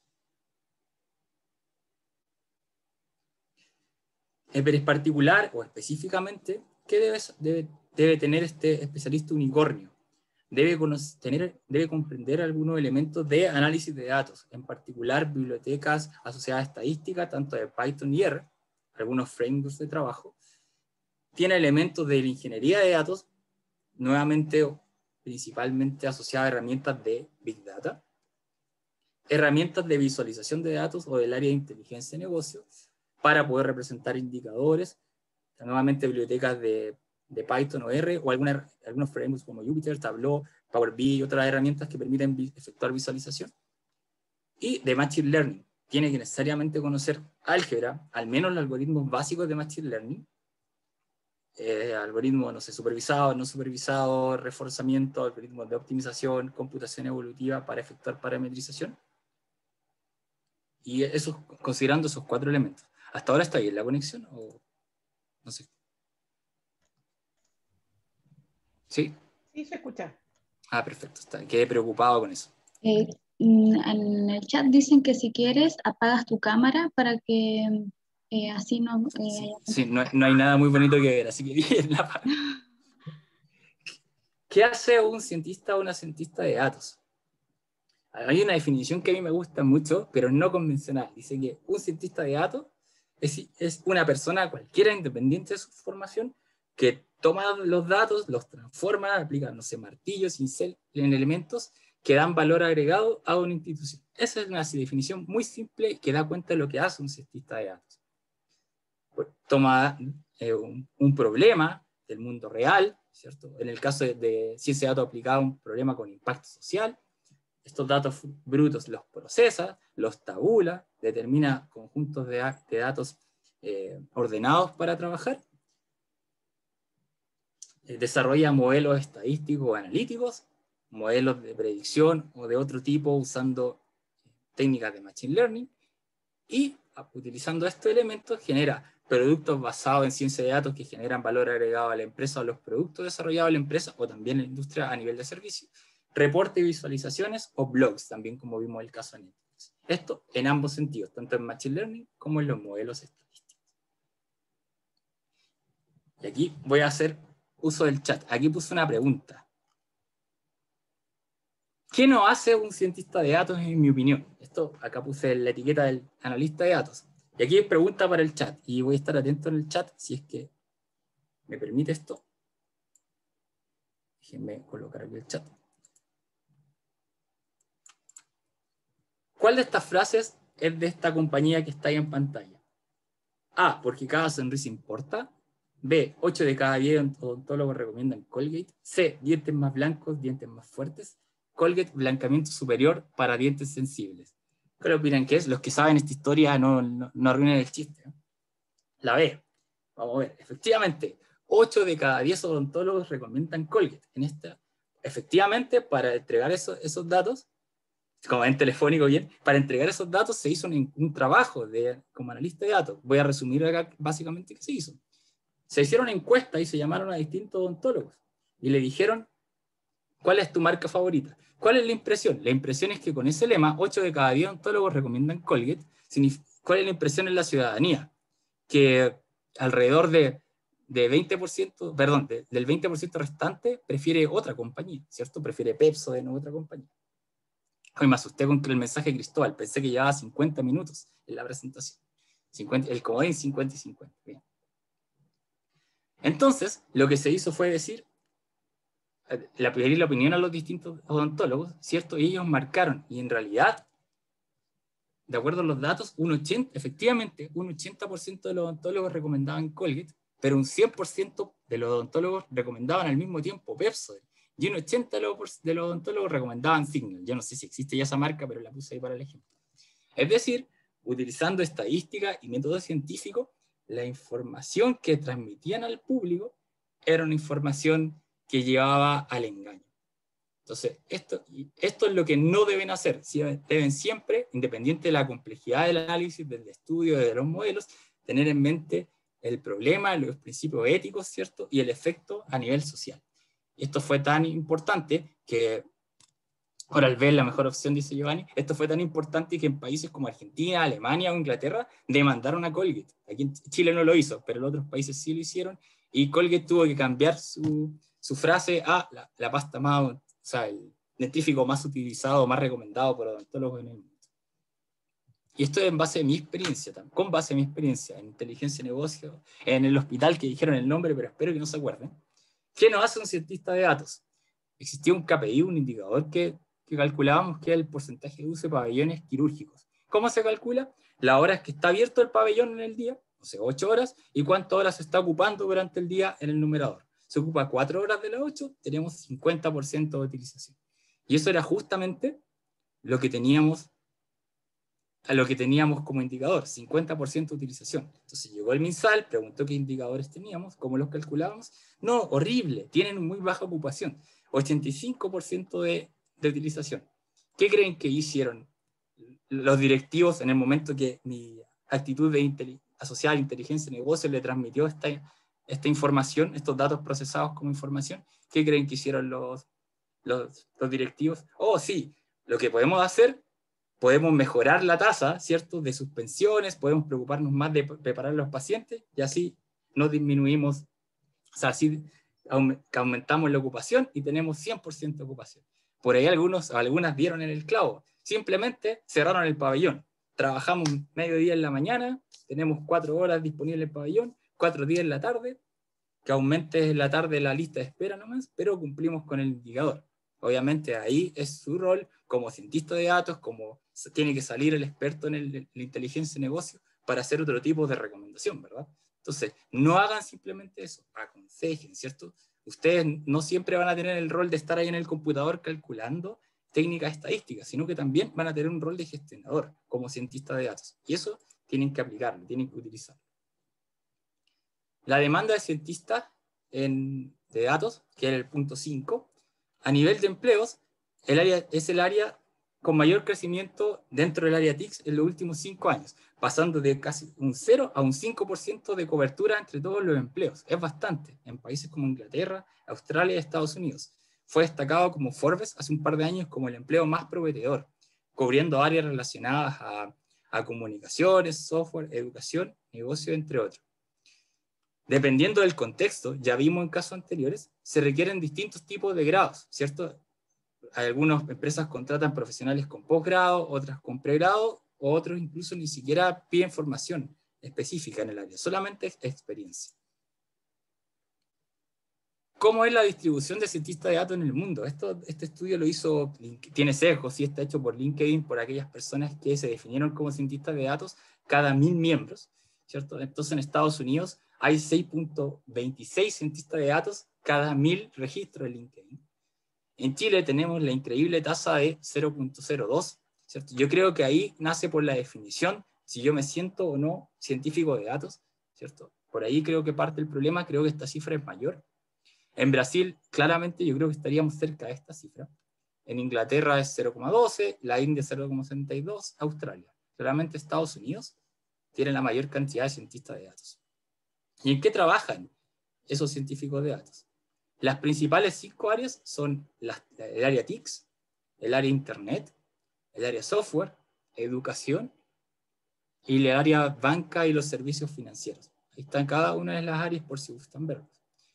Pero en particular o específicamente, ¿qué debe, debe, debe tener este especialista unicornio? Debe, conocer, tener, debe comprender algunos elementos de análisis de datos, en particular bibliotecas asociadas a estadística, tanto de Python y R, algunos frameworks de trabajo. Tiene elementos de la ingeniería de datos, nuevamente o principalmente asociadas a herramientas de Big Data, herramientas de visualización de datos o del área de inteligencia de negocio, para poder representar indicadores, nuevamente bibliotecas de, de Python o R, o alguna, algunos frameworks como Jupyter, Tableau, Power B I y otras herramientas que permiten vi, efectuar visualización. Y de Machine Learning, tiene que necesariamente conocer álgebra, al menos los algoritmos básicos de Machine Learning, eh, algoritmos, no sé, supervisados, no supervisados, reforzamiento, algoritmos de optimización, computación evolutiva para efectuar parametrización. Y eso, considerando esos cuatro elementos. ¿Hasta ahora está bien la conexión? O no sé. ¿Sí? Sí, se escucha. Ah, perfecto. Está. Quedé preocupado con eso. Eh, mm, en el chat dicen que si quieres apagas tu cámara para que eh, así no... eh, Sí, haya- sí, no, no hay nada muy bonito que ver, así que bien la parte. ¿Qué hace un cientista o una cientista de datos? Hay una definición que a mí me gusta mucho, pero no convencional. Dice que un cientista de datos es, es una persona cualquiera, independiente de su formación, que toma los datos, los transforma, aplica, no sé, martillos, cincel, en elementos que dan valor agregado a una institución. Esa es una definición muy simple que da cuenta de lo que hace un cientista de datos. Pues, toma eh, un, un problema del mundo real, ¿cierto? En el caso de, de ciencia de datos aplicada a un problema con impacto social, estos datos brutos los procesa, los tabula, determina conjuntos de, de datos eh, ordenados para trabajar, eh, desarrolla modelos estadísticos o analíticos, modelos de predicción o de otro tipo usando técnicas de Machine Learning, y utilizando estos elementos genera productos basados en ciencia de datos que generan valor agregado a la empresa o los productos desarrollados a la empresa o también en la industria a nivel de servicio. Reporte y visualizaciones o blogs, también como vimos el caso de Netflix. Esto en ambos sentidos, tanto en Machine Learning como en los modelos estadísticos. Y aquí voy a hacer uso del chat. Aquí puse una pregunta. ¿Qué no hace un cientista de datos en mi opinión? Esto, acá puse la etiqueta del analista de datos. Y aquí hay pregunta para el chat. Y voy a estar atento en el chat si es que me permite esto. Déjenme colocar aquí el chat. ¿Cuál de estas frases es de esta compañía que está ahí en pantalla? A, porque cada sonrisa importa. B, ocho de cada diez odontólogos recomiendan Colgate. C, dientes más blancos, dientes más fuertes. Colgate, blancamiento superior para dientes sensibles. ¿Cuál opinan que es? Los que saben esta historia no, no, no arruinen el chiste, ¿no? La B. Vamos a ver. Efectivamente, ocho de cada diez odontólogos recomiendan Colgate. En esta, efectivamente, para entregar eso, esos datos, como en telefónico bien, para entregar esos datos se hizo un, un trabajo de, como analista de datos. Voy a resumir acá básicamente qué se hizo. Se hicieron encuestas y se llamaron a distintos odontólogos y le dijeron, ¿cuál es tu marca favorita? ¿Cuál es la impresión? La impresión es que con ese lema, ocho de cada diez odontólogos recomiendan Colgate. ¿Cuál es la impresión en la ciudadanía? Que alrededor de, de veinte por ciento, perdón, de, del veinte por ciento restante prefiere otra compañía, ¿cierto? Prefiere Pepsodent o otra compañía. Hoy me asusté con el mensaje de Cristóbal, pensé que llevaba cincuenta minutos en la presentación. cincuenta, el comodín cincuenta y cincuenta. Bien. Entonces, lo que se hizo fue decir, la, pedir la opinión a los distintos odontólogos, ¿cierto? Y ellos marcaron, y en realidad, de acuerdo a los datos, un ochenta, efectivamente, un ochenta por ciento de los odontólogos recomendaban Colgate, pero un cien por ciento de los odontólogos recomendaban al mismo tiempo Pepsodent, y un ochenta por ciento de los odontólogos recomendaban Signal. Yo no sé si existe ya esa marca, pero la puse ahí para el ejemplo. Es decir, utilizando estadística y método científico, la información que transmitían al público era una información que llevaba al engaño. Entonces, esto, esto es lo que no deben hacer. Deben siempre, independiente de la complejidad del análisis, del estudio, de los modelos, tener en mente el problema, los principios éticos, ¿cierto? Y el efecto a nivel social. Y esto fue tan importante que, ahora al ver la mejor opción, dice Giovanni, esto fue tan importante que en países como Argentina, Alemania o Inglaterra demandaron a Colgate. Aquí en Chile no lo hizo, pero en otros países sí lo hicieron, y Colgate tuvo que cambiar su, su frase a la, la pasta más, o sea, el dentífrico más utilizado, más recomendado por odontólogos en el mundo. Y esto es en base a mi experiencia, con base a mi experiencia en inteligencia de negocio, en el hospital que dijeron el nombre, pero espero que no se acuerden. ¿Qué nos hace un cientista de datos? Existía un K P I, un indicador que, que calculábamos que era el porcentaje de uso de pabellones quirúrgicos. ¿Cómo se calcula? Las horas que está abierto el pabellón en el día, o sea, ocho horas, y cuántas horas se está ocupando durante el día en el numerador. Se ocupa cuatro horas de las ocho, tenemos cincuenta por ciento de utilización. Y eso era justamente lo que teníamos, a lo que teníamos como indicador, cincuenta por ciento de utilización. Entonces llegó el MinSal, preguntó qué indicadores teníamos, cómo los calculábamos. No, horrible, tienen muy baja ocupación, ochenta y cinco por ciento de, de utilización. ¿Qué creen que hicieron los directivos en el momento que mi actitud de inteligencia asociada a inteligencia de negocio le transmitió esta, esta información, estos datos procesados como información? ¿Qué creen que hicieron los, los, los directivos? Oh, sí, lo que podemos hacer, podemos mejorar la tasa, ¿cierto?, de suspensiones, podemos preocuparnos más de preparar a los pacientes, y así no disminuimos, o sea, así aumentamos la ocupación y tenemos cien por ciento de ocupación. Por ahí algunos, algunas dieron en el clavo, simplemente cerraron el pabellón. Trabajamos medio día en la mañana, tenemos cuatro horas disponibles en el pabellón, cuatro días en la tarde, que aumente en la tarde la lista de espera nomás, pero cumplimos con el indicador. Obviamente ahí es su rol como cientista de datos, como tiene que salir el experto en, el, en la inteligencia de negocio para hacer otro tipo de recomendación, ¿verdad? Entonces, no hagan simplemente eso, aconsejen, ¿cierto? Ustedes no siempre van a tener el rol de estar ahí en el computador calculando técnicas estadísticas, sino que también van a tener un rol de gestionador como cientista de datos. Y eso tienen que aplicarlo, tienen que utilizarlo. La demanda de cientistas en, de datos, que era el punto cinco, a nivel de empleos, el área, es el área con mayor crecimiento dentro del área T I C S en los últimos cinco años, pasando de casi un cero a un cinco por ciento de cobertura entre todos los empleos. Es bastante, en países como Inglaterra, Australia y Estados Unidos. Fue destacado como Forbes hace un par de años como el empleo más prometedor, cubriendo áreas relacionadas a, a comunicaciones, software, educación, negocio, entre otros. Dependiendo del contexto, ya vimos en casos anteriores, se requieren distintos tipos de grados, ¿cierto? Algunas empresas contratan profesionales con posgrado, otras con pregrado, otros incluso ni siquiera piden formación específica en el área, solamente experiencia. ¿Cómo es la distribución de cientistas de datos en el mundo? Esto, este estudio lo hizo, tiene sesgos, sí, está hecho por LinkedIn, por aquellas personas que se definieron como cientistas de datos cada mil miembros, ¿cierto? Entonces en Estados Unidos hay seis punto veintiséis cientistas de datos cada mil registros de LinkedIn. En Chile tenemos la increíble tasa de cero punto cero dos ¿cierto? Yo creo que ahí nace por la definición, si yo me siento o no científico de datos, ¿cierto? Por ahí creo que parte el problema, creo que esta cifra es mayor. En Brasil, claramente, yo creo que estaríamos cerca de esta cifra. En Inglaterra es cero coma doce, la India cero coma setenta y dos, Australia. Claramente Estados Unidos tiene la mayor cantidad de cientistas de datos. ¿Y en qué trabajan esos científicos de datos? Las principales cinco áreas son las, el área T I C S, el área Internet, el área Software, Educación y el área Banca y los servicios financieros. Ahí están cada una de las áreas por si gustan verlos.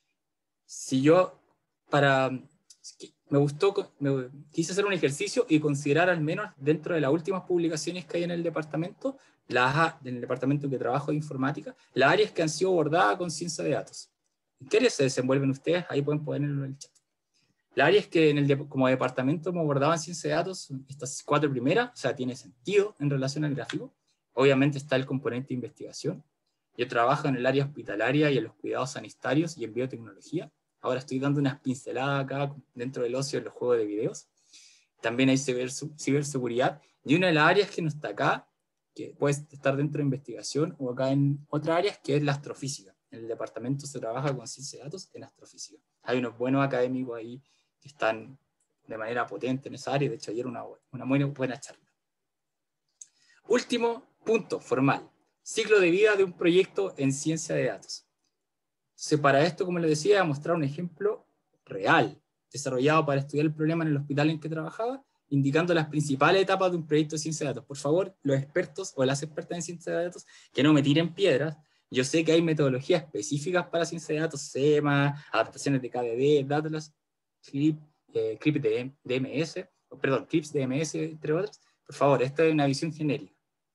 Si yo, para, me gustó, me, quise hacer un ejercicio y considerar al menos dentro de las últimas publicaciones que hay en el departamento, las, en el departamento que trabajo de informática, las áreas que han sido abordadas con ciencia de datos. ¿En qué áreas se desenvuelven ustedes? Ahí pueden ponerlo en el chat. Las áreas que en el, como departamento hemos abordado en ciencia de datos son estas cuatro primeras, o sea, tiene sentido en relación al gráfico. Obviamente está el componente de investigación. Yo trabajo en el área hospitalaria y en los cuidados sanitarios y en biotecnología. Ahora estoy dando unas pinceladas acá dentro del ocio en los juegos de videos. También hay ciberseguridad. Y una de las áreas que no está acá, que puede estar dentro de investigación, o acá en otra área, que es la astrofísica. En el departamento se trabaja con ciencia de datos en astrofísica. Hay unos buenos académicos ahí que están de manera potente en esa área. De hecho, ayer una, una muy buena charla. Último punto formal. Ciclo de vida de un proyecto en ciencia de datos. Entonces, para esto, como les decía, voy a mostrar un ejemplo real, desarrollado para estudiar el problema en el hospital en que trabajaba, indicando las principales etapas de un proyecto de ciencia de datos. Por favor, los expertos o las expertas en ciencia de datos, que no me tiren piedras. Yo sé que hay metodologías específicas para ciencia de datos, SEMA, adaptaciones de K D D, Datless, Clip, eh, Clip de D M S, perdón, Clips D M S, entre otras. Por favor, esta es una visión genérica.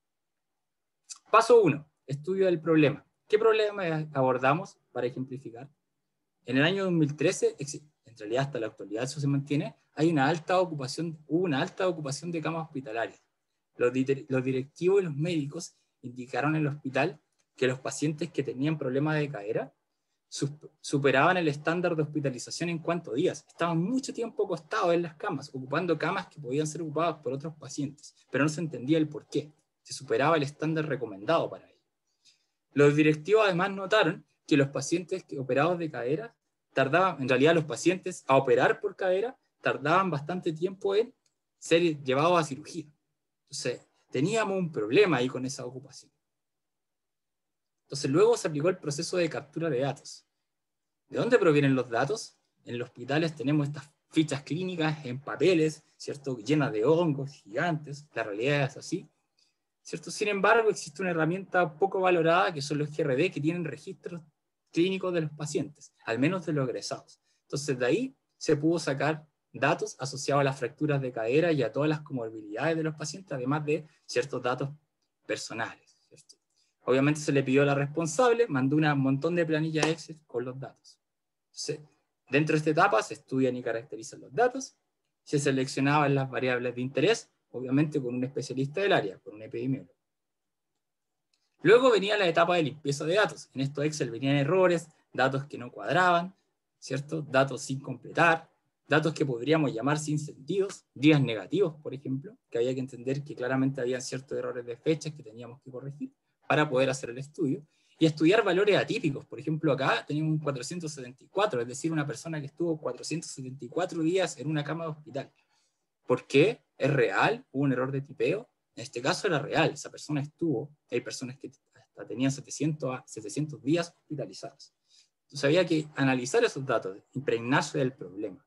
Paso uno, estudio del problema. ¿Qué problema abordamos para ejemplificar? En el año dos mil trece, en realidad hasta la actualidad eso se mantiene, hay una alta ocupación, hubo una alta ocupación de camas hospitalarias. Los, los directivos y los médicos indicaron en el hospital que los pacientes que tenían problemas de cadera superaban el estándar de hospitalización en cuantos días. Estaban mucho tiempo acostados en las camas, ocupando camas que podían ser ocupadas por otros pacientes, pero no se entendía el por qué. Se superaba el estándar recomendado para ello. Los directivos además notaron que los pacientes que operados de cadera tardaban, en realidad los pacientes a operar por cadera tardaban bastante tiempo en ser llevados a cirugía. Entonces, teníamos un problema ahí con esa ocupación. Entonces, luego se aplicó el proceso de captura de datos. ¿De dónde provienen los datos? En los hospitales tenemos estas fichas clínicas en papeles, ¿cierto?, llenas de hongos gigantes. La realidad es así, ¿cierto? Sin embargo, existe una herramienta poco valorada que son los G R D, que tienen registros clínicos de los pacientes, al menos de los egresados. Entonces, de ahí se pudo sacar datos asociados a las fracturas de cadera y a todas las comorbilidades de los pacientes, además de ciertos datos personales, ¿cierto? Obviamente se le pidió a la responsable, mandó un montón de planillas Excel con los datos. Entonces, dentro de esta etapa se estudian y caracterizan los datos, se seleccionaban las variables de interés, obviamente con un especialista del área, con un epidemiólogo. Luego venía la etapa de limpieza de datos. En estos Excel venían errores, datos que no cuadraban, ¿cierto? Datos sin completar, datos que podríamos llamar sin sentidos, días negativos, por ejemplo, que había que entender que claramente había ciertos errores de fechas que teníamos que corregir para poder hacer el estudio, y estudiar valores atípicos. Por ejemplo, acá teníamos un cuatrocientos setenta y cuatro, es decir, una persona que estuvo cuatrocientos setenta y cuatro días en una cama de hospital. ¿Por qué? ¿Es real? ¿Hubo un error de tipeo? En este caso era real, esa persona estuvo, hay personas que hasta tenían setecientos, setecientos días hospitalizados. Entonces había que analizar esos datos, impregnarse del problema.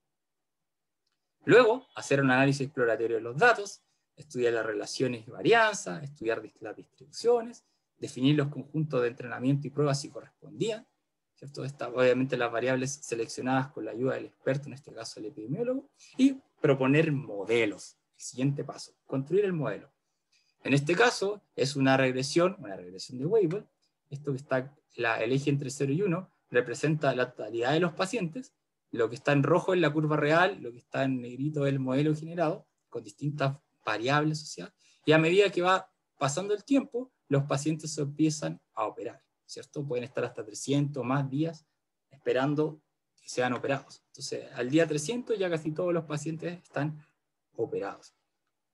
Luego, hacer un análisis exploratorio de los datos, estudiar las relaciones y varianzas, estudiar las distribuciones, definir los conjuntos de entrenamiento y pruebas si correspondían, ¿cierto? Esta, obviamente las variables seleccionadas con la ayuda del experto, en este caso el epidemiólogo, y proponer modelos. El siguiente paso, construir el modelo. En este caso es una regresión, una regresión de Weibull. Esto que está, la, el eje entre cero y uno, representa la totalidad de los pacientes. Lo que está en rojo es la curva real, lo que está en negrito es el modelo generado, con distintas variables sociales. Y a medida que va pasando el tiempo, los pacientes se empiezan a operar, ¿cierto? Pueden estar hasta trescientos más días esperando que sean operados. Entonces, al día trescientos ya casi todos los pacientes están operados.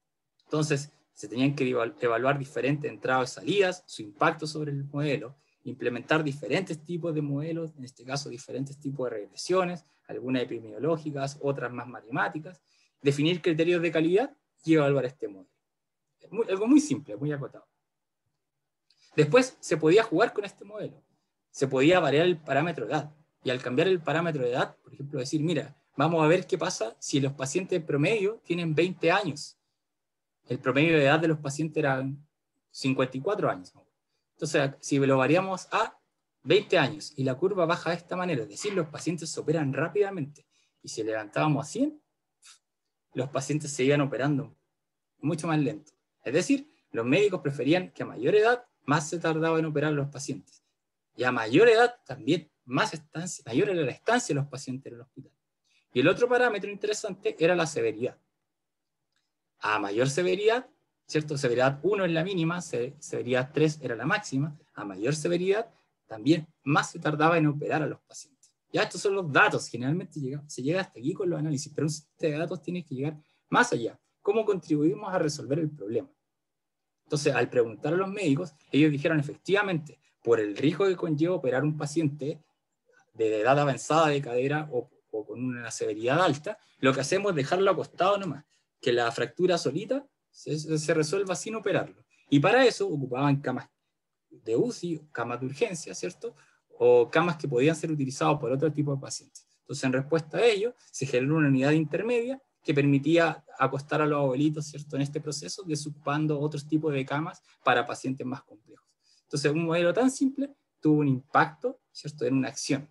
Entonces, se tenían que evaluar diferentes entradas y salidas, su impacto sobre el modelo, implementar diferentes tipos de modelos, en este caso diferentes tipos de regresiones, algunas epidemiológicas, otras más matemáticas, definir criterios de calidad y evaluar este modelo. Muy, algo muy simple, muy acotado. Después se podía jugar con este modelo, se podía variar el parámetro de edad, y al cambiar el parámetro de edad, por ejemplo, decir, mira, vamos a ver qué pasa si los pacientes promedio tienen veinte años. El promedio de edad de los pacientes era cincuenta y cuatro años. Entonces, si lo variamos a veinte años y la curva baja de esta manera, es decir, los pacientes se operan rápidamente, y si levantábamos a cien, los pacientes se iban operando mucho más lento. Es decir, los médicos preferían que a mayor edad más se tardaba en operar a los pacientes. Y a mayor edad también más estancia, mayor era la estancia de los pacientes en el hospital. Y el otro parámetro interesante era la severidad. A mayor severidad, ¿cierto? Severidad uno es la mínima, severidad tres era la máxima. A mayor severidad también más se tardaba en operar a los pacientes. Ya estos son los datos, generalmente llega, se llega hasta aquí con los análisis, pero un sistema de datos tiene que llegar más allá. ¿Cómo contribuimos a resolver el problema? Entonces, al preguntar a los médicos, ellos dijeron efectivamente, por el riesgo que conlleva operar un paciente de edad avanzada de cadera o, o con una severidad alta, lo que hacemos es dejarlo acostado nomás, que la fractura solita se, se resuelva sin operarlo. Y para eso ocupaban camas de U C I, camas de urgencia, ¿cierto? O camas que podían ser utilizadas por otro tipo de pacientes. Entonces, en respuesta a ello, se generó una unidad intermedia que permitía acostar a los abuelitos, ¿cierto?, en este proceso, desocupando otros tipos de camas para pacientes más complejos. Entonces, un modelo tan simple tuvo un impacto, ¿cierto?, en una acción.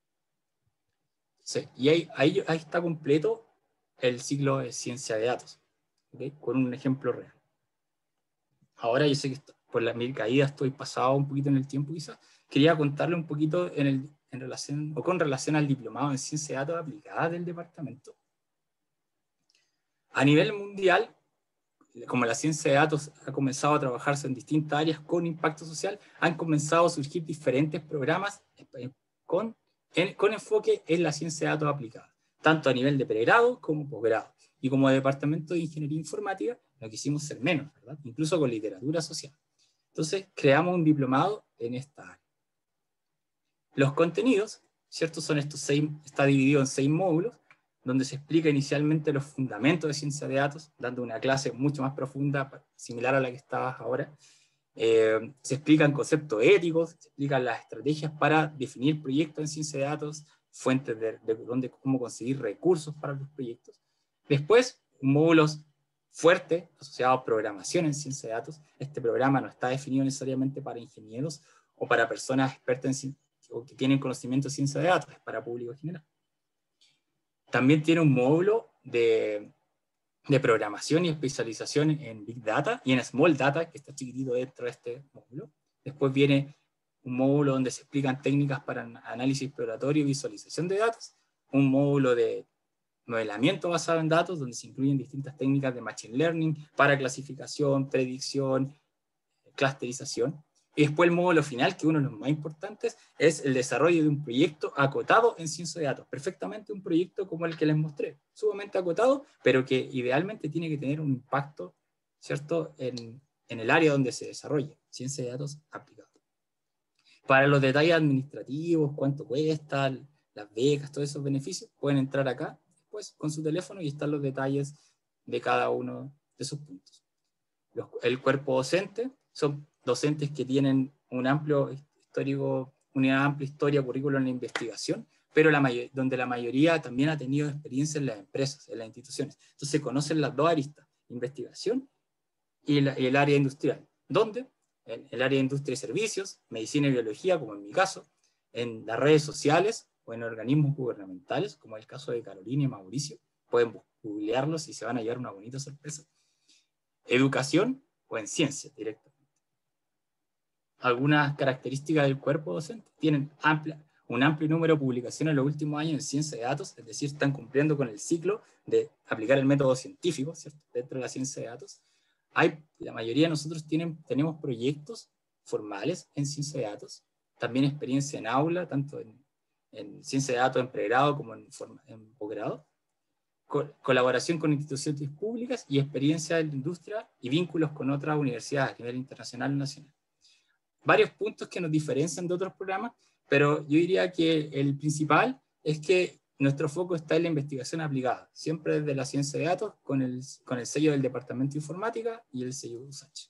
Sí, y ahí, ahí, ahí está completo el ciclo de ciencia de datos, ¿okay?, con un ejemplo real. Ahora yo sé que por la, mi caída estoy pasado un poquito en el tiempo quizás. Quería contarle un poquito en, el, en relación, o con relación al diplomado en ciencia de datos aplicada del departamento. A nivel mundial, como la ciencia de datos ha comenzado a trabajarse en distintas áreas con impacto social, han comenzado a surgir diferentes programas con, en, con enfoque en la ciencia de datos aplicada, tanto a nivel de pregrado como posgrado. Y como departamento de ingeniería informática, no quisimos ser menos, ¿verdad?, incluso con literatura social. Entonces, creamos un diplomado en esta área. Los contenidos, ¿cierto?, son estos seis, está dividido en seis módulos, donde se explica inicialmente los fundamentos de ciencia de datos, dando una clase mucho más profunda, similar a la que estabas ahora. Eh, se explican conceptos éticos, se explican las estrategias para definir proyectos en ciencia de datos, fuentes de, de donde, cómo conseguir recursos para los proyectos. Después, módulos fuertes asociados a programación en ciencia de datos. Este programa no está definido necesariamente para ingenieros o para personas expertas en, o que tienen conocimiento de ciencia de datos, es para público general. También tiene un módulo de, de programación y especialización en Big Data y en Small Data, que está chiquitito dentro de este módulo. Después viene un módulo donde se explican técnicas para análisis exploratorio y visualización de datos. Un módulo de modelamiento basado en datos, donde se incluyen distintas técnicas de Machine Learning para clasificación, predicción, clusterización. Y después el módulo final, que uno de los más importantes, es el desarrollo de un proyecto acotado en ciencia de datos. Perfectamente un proyecto como el que les mostré, sumamente acotado, pero que idealmente tiene que tener un impacto, ¿cierto?, en, en el área donde se desarrolla, ciencia de datos aplicada. Para los detalles administrativos, cuánto cuesta, las becas, todos esos beneficios, pueden entrar acá después con su teléfono y están los detalles de cada uno de esos puntos. Los, el cuerpo docente son docentes que tienen un amplio histórico, una amplia historia, currículum en la investigación, pero la mayor, donde la mayoría también ha tenido experiencia en las empresas, en las instituciones. Entonces conocen las dos aristas, investigación y, la, y el área industrial. ¿Dónde? En el área de industria y servicios, medicina y biología, como en mi caso, en las redes sociales o en organismos gubernamentales, como el caso de Carolina y Mauricio. Pueden googlearlos y se van a llevar una bonita sorpresa. Educación o en ciencia directamente. Algunas características del cuerpo docente tienen amplia, un amplio número de publicaciones en los últimos años en ciencia de datos, es decir, están cumpliendo con el ciclo de aplicar el método científico, ¿cierto?, dentro de la ciencia de datos. Hay, la mayoría de nosotros tienen, tenemos proyectos formales en ciencia de datos, también experiencia en aula, tanto en, en ciencia de datos en pregrado como en, en posgrado. co colaboración con instituciones públicas y experiencia en la industria y vínculos con otras universidades a nivel internacional y nacional. Varios puntos que nos diferencian de otros programas, pero yo diría que el principal es que nuestro foco está en la investigación aplicada, siempre desde la ciencia de datos, con el, con el sello del Departamento de Informática y el sello de U S H.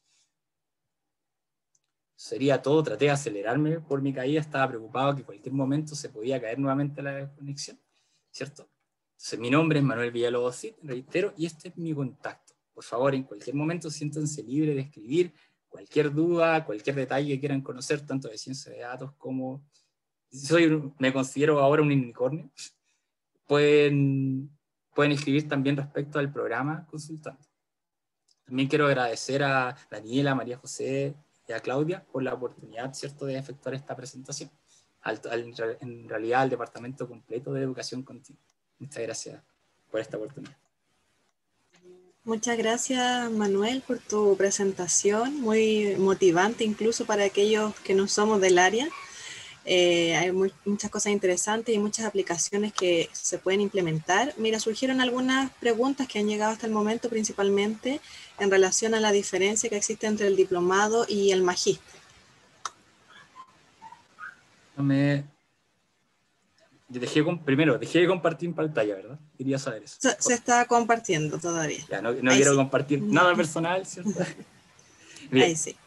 Sería todo, traté de acelerarme por mi caída, estaba preocupado que en cualquier momento se podía caer nuevamente la conexión, ¿cierto? Entonces, mi nombre es Manuel Villalobos Cid, reitero, y este es mi contacto. Por favor, en cualquier momento siéntanse libres de escribir cualquier duda, cualquier detalle que quieran conocer, tanto de ciencia de datos como... Soy, me considero ahora un unicornio. Pueden, pueden escribir también respecto al programa consultando. También quiero agradecer a Daniela, María José y a Claudia por la oportunidad, ¿cierto?, de efectuar esta presentación. Al, al, en realidad, al Departamento completo de Educación Continua. Muchas gracias por esta oportunidad. Muchas gracias, Manuel, por tu presentación, muy motivante incluso para aquellos que no somos del área. Eh, hay muy, muchas cosas interesantes y muchas aplicaciones que se pueden implementar. Mira, surgieron algunas preguntas que han llegado hasta el momento, principalmente en relación a la diferencia que existe entre el diplomado y el magíster. Me... Dejé con... Primero, dejé de compartir en pantalla, ¿verdad? Quería saber eso. Se, se está compartiendo todavía. Ya, no no Ahí quiero sí. compartir nada personal, ¿cierto? Bien. Ahí sí.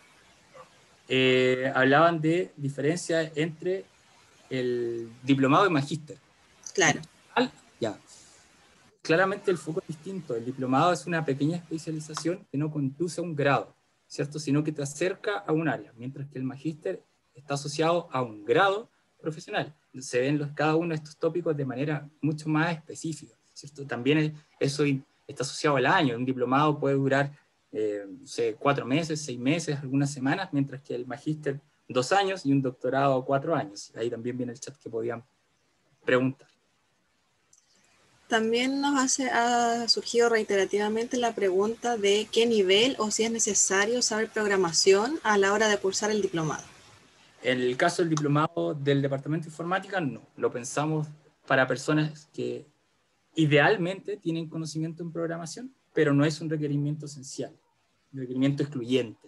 Eh, hablaban de diferencia entre el diplomado y magíster. Claro. Ya. Claramente el foco es distinto. El diplomado es una pequeña especialización que no conduce a un grado, ¿cierto?, sino que te acerca a un área, mientras que el magíster está asociado a un grado profesional. Se ven los, cada uno de estos tópicos de manera mucho más específica, ¿cierto? También eso está asociado al año. Un diplomado puede durar eh, no sé, cuatro meses, seis meses, algunas semanas, mientras que el magíster dos años y un doctorado cuatro años. Ahí también viene el chat que podían preguntar. También nos hace, ha surgido reiterativamente la pregunta de qué nivel o si es necesario saber programación a la hora de cursar el diplomado. En el caso del diplomado del Departamento de Informática, no. Lo pensamos para personas que idealmente tienen conocimiento en programación, pero no es un requerimiento esencial, un requerimiento excluyente.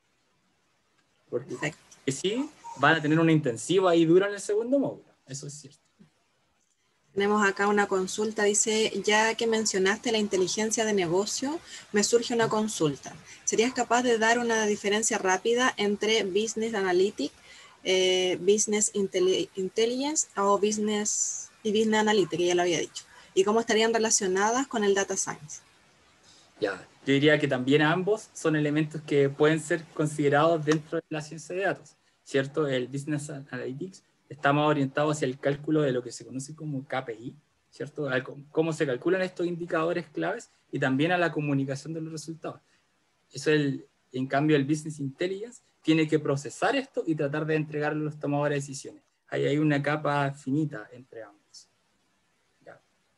Porque sí, van a tener un intensivo ahí duro en el segundo módulo, eso es cierto. Tenemos acá una consulta, dice, ya que mencionaste la inteligencia de negocio, me surge una consulta. ¿Serías capaz de dar una diferencia rápida entre Business Analytics, eh, Business Intelligence o Business y Business Analytics, ya lo había dicho? ¿Y cómo estarían relacionadas con el Data Science? Ya, yo diría que también ambos son elementos que pueden ser considerados dentro de la ciencia de datos, ¿cierto? El Business Analytics está más orientado hacia el cálculo de lo que se conoce como K P I, ¿cierto? A cómo se calculan estos indicadores claves y también a la comunicación de los resultados. Eso es el, en cambio, el Business Intelligence tiene que procesar esto y tratar de entregarlo a los tomadores de decisiones. Ahí hay una capa finita entre ambos. Ya.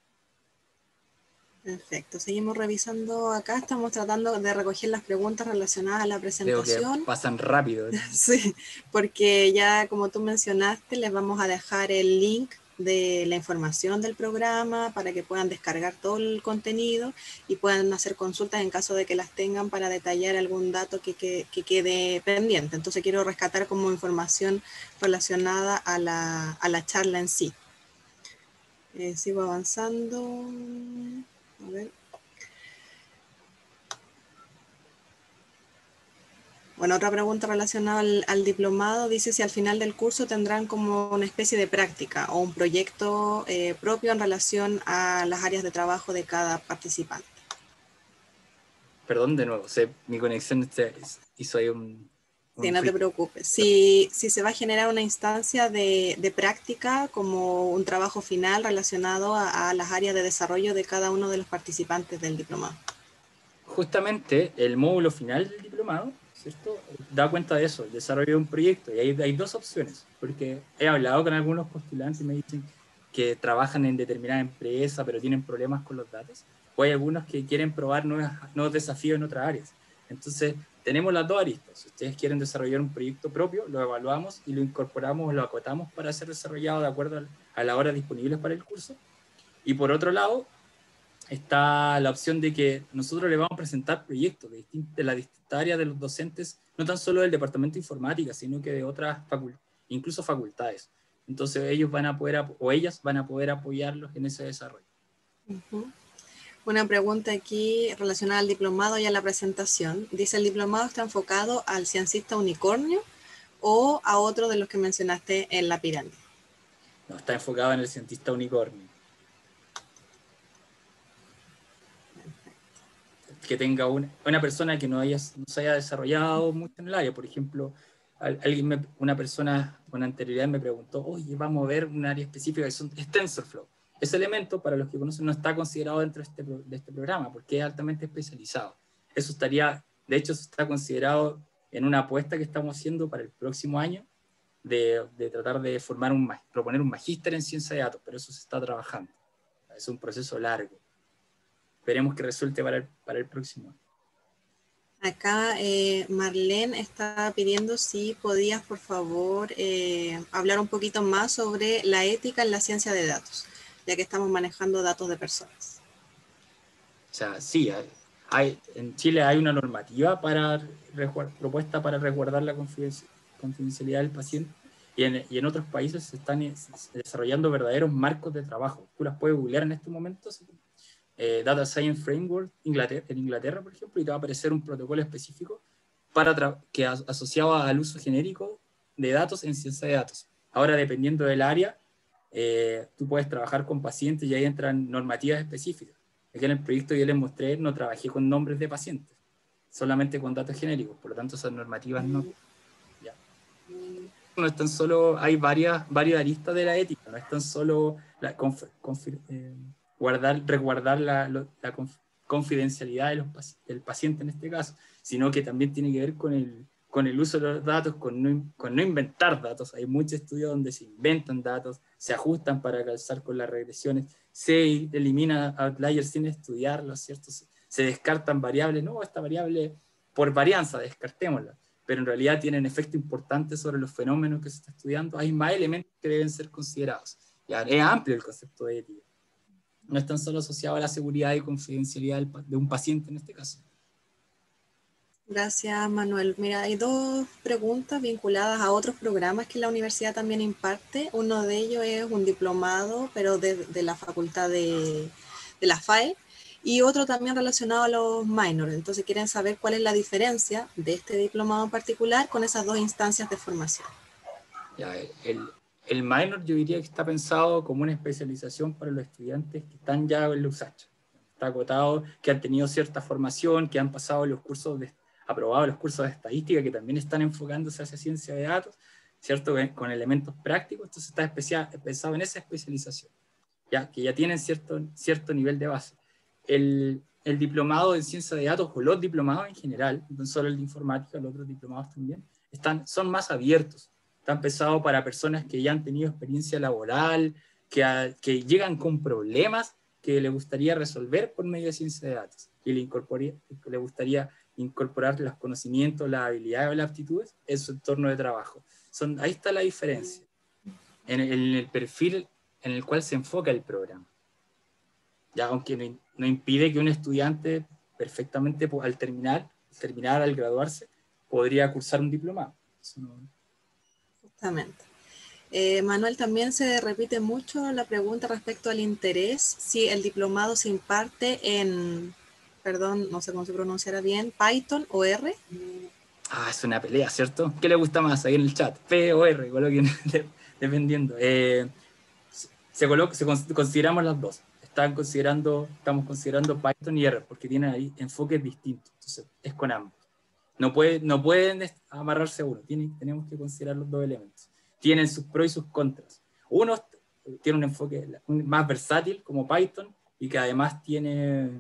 Perfecto, seguimos revisando acá, estamos tratando de recoger las preguntas relacionadas a la presentación. Creo que pasan rápido. Sí, porque ya como tú mencionaste, les vamos a dejar el link de la información del programa para que puedan descargar todo el contenido y puedan hacer consultas en caso de que las tengan para detallar algún dato que, que, que quede pendiente. Entonces quiero rescatar como información relacionada a la, a la charla en sí. Eh, sigo avanzando. A ver. Bueno, otra pregunta relacionada al, al diplomado dice si al final del curso tendrán como una especie de práctica o un proyecto eh, propio en relación a las áreas de trabajo de cada participante. Perdón, de nuevo, sé, mi conexión hizo ahí un... un sí, no te preocupes. Si, si se va a generar una instancia de, de práctica como un trabajo final relacionado a, a las áreas de desarrollo de cada uno de los participantes del diplomado. Justamente el módulo final del diplomado, ¿cierto?, da cuenta de eso, el desarrollo de un proyecto. Y hay, hay dos opciones, porque he hablado con algunos postulantes y me dicen que trabajan en determinada empresa, pero tienen problemas con los datos. O hay algunos que quieren probar nuevas, nuevos desafíos en otras áreas. Entonces, tenemos las dos aristas. Si ustedes quieren desarrollar un proyecto propio, lo evaluamos y lo incorporamos, lo acotamos para ser desarrollado de acuerdo a las horas disponibles para el curso. Y por otro lado, está la opción de que nosotros le vamos a presentar proyectos de, de las distintas áreas de los docentes, no tan solo del departamento de informática, sino que de otras facultades, incluso facultades. Entonces ellos van a poder, o ellas van a poder apoyarlos en ese desarrollo. Uh-huh. Una pregunta aquí relacionada al diplomado y a la presentación. Dice, ¿el diplomado está enfocado al ciencista unicornio o a otro de los que mencionaste en la pirámide? No, está enfocado en el cientista unicornio. Que tenga una, una persona que no, haya, no se haya desarrollado mucho en el área. Por ejemplo, alguien me, una persona con anterioridad me preguntó, oye, vamos a ver un área específica que son, es TensorFlow. Ese elemento, para los que conocen, no está considerado dentro de este, de este programa porque es altamente especializado. Eso estaría, de hecho, eso está considerado en una apuesta que estamos haciendo para el próximo año de, de tratar de formar un, proponer un magíster en ciencia de datos, pero eso se está trabajando. Es un proceso largo. Esperemos que resulte para el, para el próximo año. Acá eh, Marlene está pidiendo si podías, por favor, eh, hablar un poquito más sobre la ética en la ciencia de datos, ya que estamos manejando datos de personas. O sea, sí, hay, hay, en Chile hay una normativa para, propuesta para resguardar la confidencialidad del paciente, y en, y en otros países se están desarrollando verdaderos marcos de trabajo. Tú las puedes googlear en estos momentos, eh, Data Science Framework Inglaterra, en Inglaterra, por ejemplo, y te va a aparecer un protocolo específico para que as asociado al uso genérico de datos en ciencia de datos. Ahora, dependiendo del área, eh, tú puedes trabajar con pacientes y ahí entran normativas específicas. Aquí en el proyecto yo les mostré, no trabajé con nombres de pacientes, solamente con datos genéricos, por lo tanto esas normativas no. Ya. No están solo, hay varias, varias aristas de la ética, no están solo la conf, conf, eh, guardar, resguardar la, la conf, confidencialidad de los, del paciente en este caso, sino que también tiene que ver con el, con el uso de los datos, con no, con no inventar datos. Hay muchos estudios donde se inventan datos, se ajustan para calzar con las regresiones, se elimina outliers sin estudiarlos, ¿cierto? Se, se descartan variables, no, esta variable por varianza, descartémosla, pero en realidad tienen efecto importante sobre los fenómenos que se está estudiando. Hay más elementos que deben ser considerados. Ya, es amplio el concepto de ética. No es tan solo asociado a la seguridad y confidencialidad de un paciente en este caso. Gracias, Manuel. Mira, hay dos preguntas vinculadas a otros programas que la universidad también imparte. Uno de ellos es un diplomado, pero de, de la facultad de, de la F A E, y otro también relacionado a los minors. Entonces quieren saber cuál es la diferencia de este diplomado en particular con esas dos instancias de formación. Ya, el, el minor yo diría que está pensado como una especialización para los estudiantes que están ya en la U S H. Está acotado, que han tenido cierta formación, que han pasado los cursos de aprobado los cursos de estadística, que también están enfocándose hacia ciencia de datos, ¿cierto? Con elementos prácticos. Entonces está especial, pensado en esa especialización, ya que ya tienen cierto, cierto nivel de base. El, el diplomado en ciencia de datos, o los diplomados en general, no solo el de informática, los otros diplomados también, están, son más abiertos. Están pensados para personas que ya han tenido experiencia laboral, que, a, que llegan con problemas que le gustaría resolver por medio de ciencia de datos, y le, le gustaría incorporar los conocimientos, las habilidades o las aptitudes en su entorno de trabajo. Son, ahí está la diferencia, en el, en el perfil en el cual se enfoca el programa. Ya, aunque no, no impide que un estudiante perfectamente al terminar, terminar, al graduarse, podría cursar un diplomado. Eso no... Justamente. Eh, Manuel, también se repite mucho la pregunta respecto al interés, si el diplomado se imparte en, perdón, no sé cómo se pronunciará bien, Python o R. Ah, es una pelea, ¿cierto? ¿Qué le gusta más ahí en el chat? P o R, coloquen, dependiendo. Eh, se, coloca, se consideramos las dos. Están considerando, estamos considerando Python y R, porque tienen ahí enfoques distintos. Entonces, es con ambos. No, puede, no pueden amarrarse a uno, tienen, tenemos que considerar los dos elementos. Tienen sus pros y sus contras. Uno tiene un enfoque más versátil, como Python, y que además tiene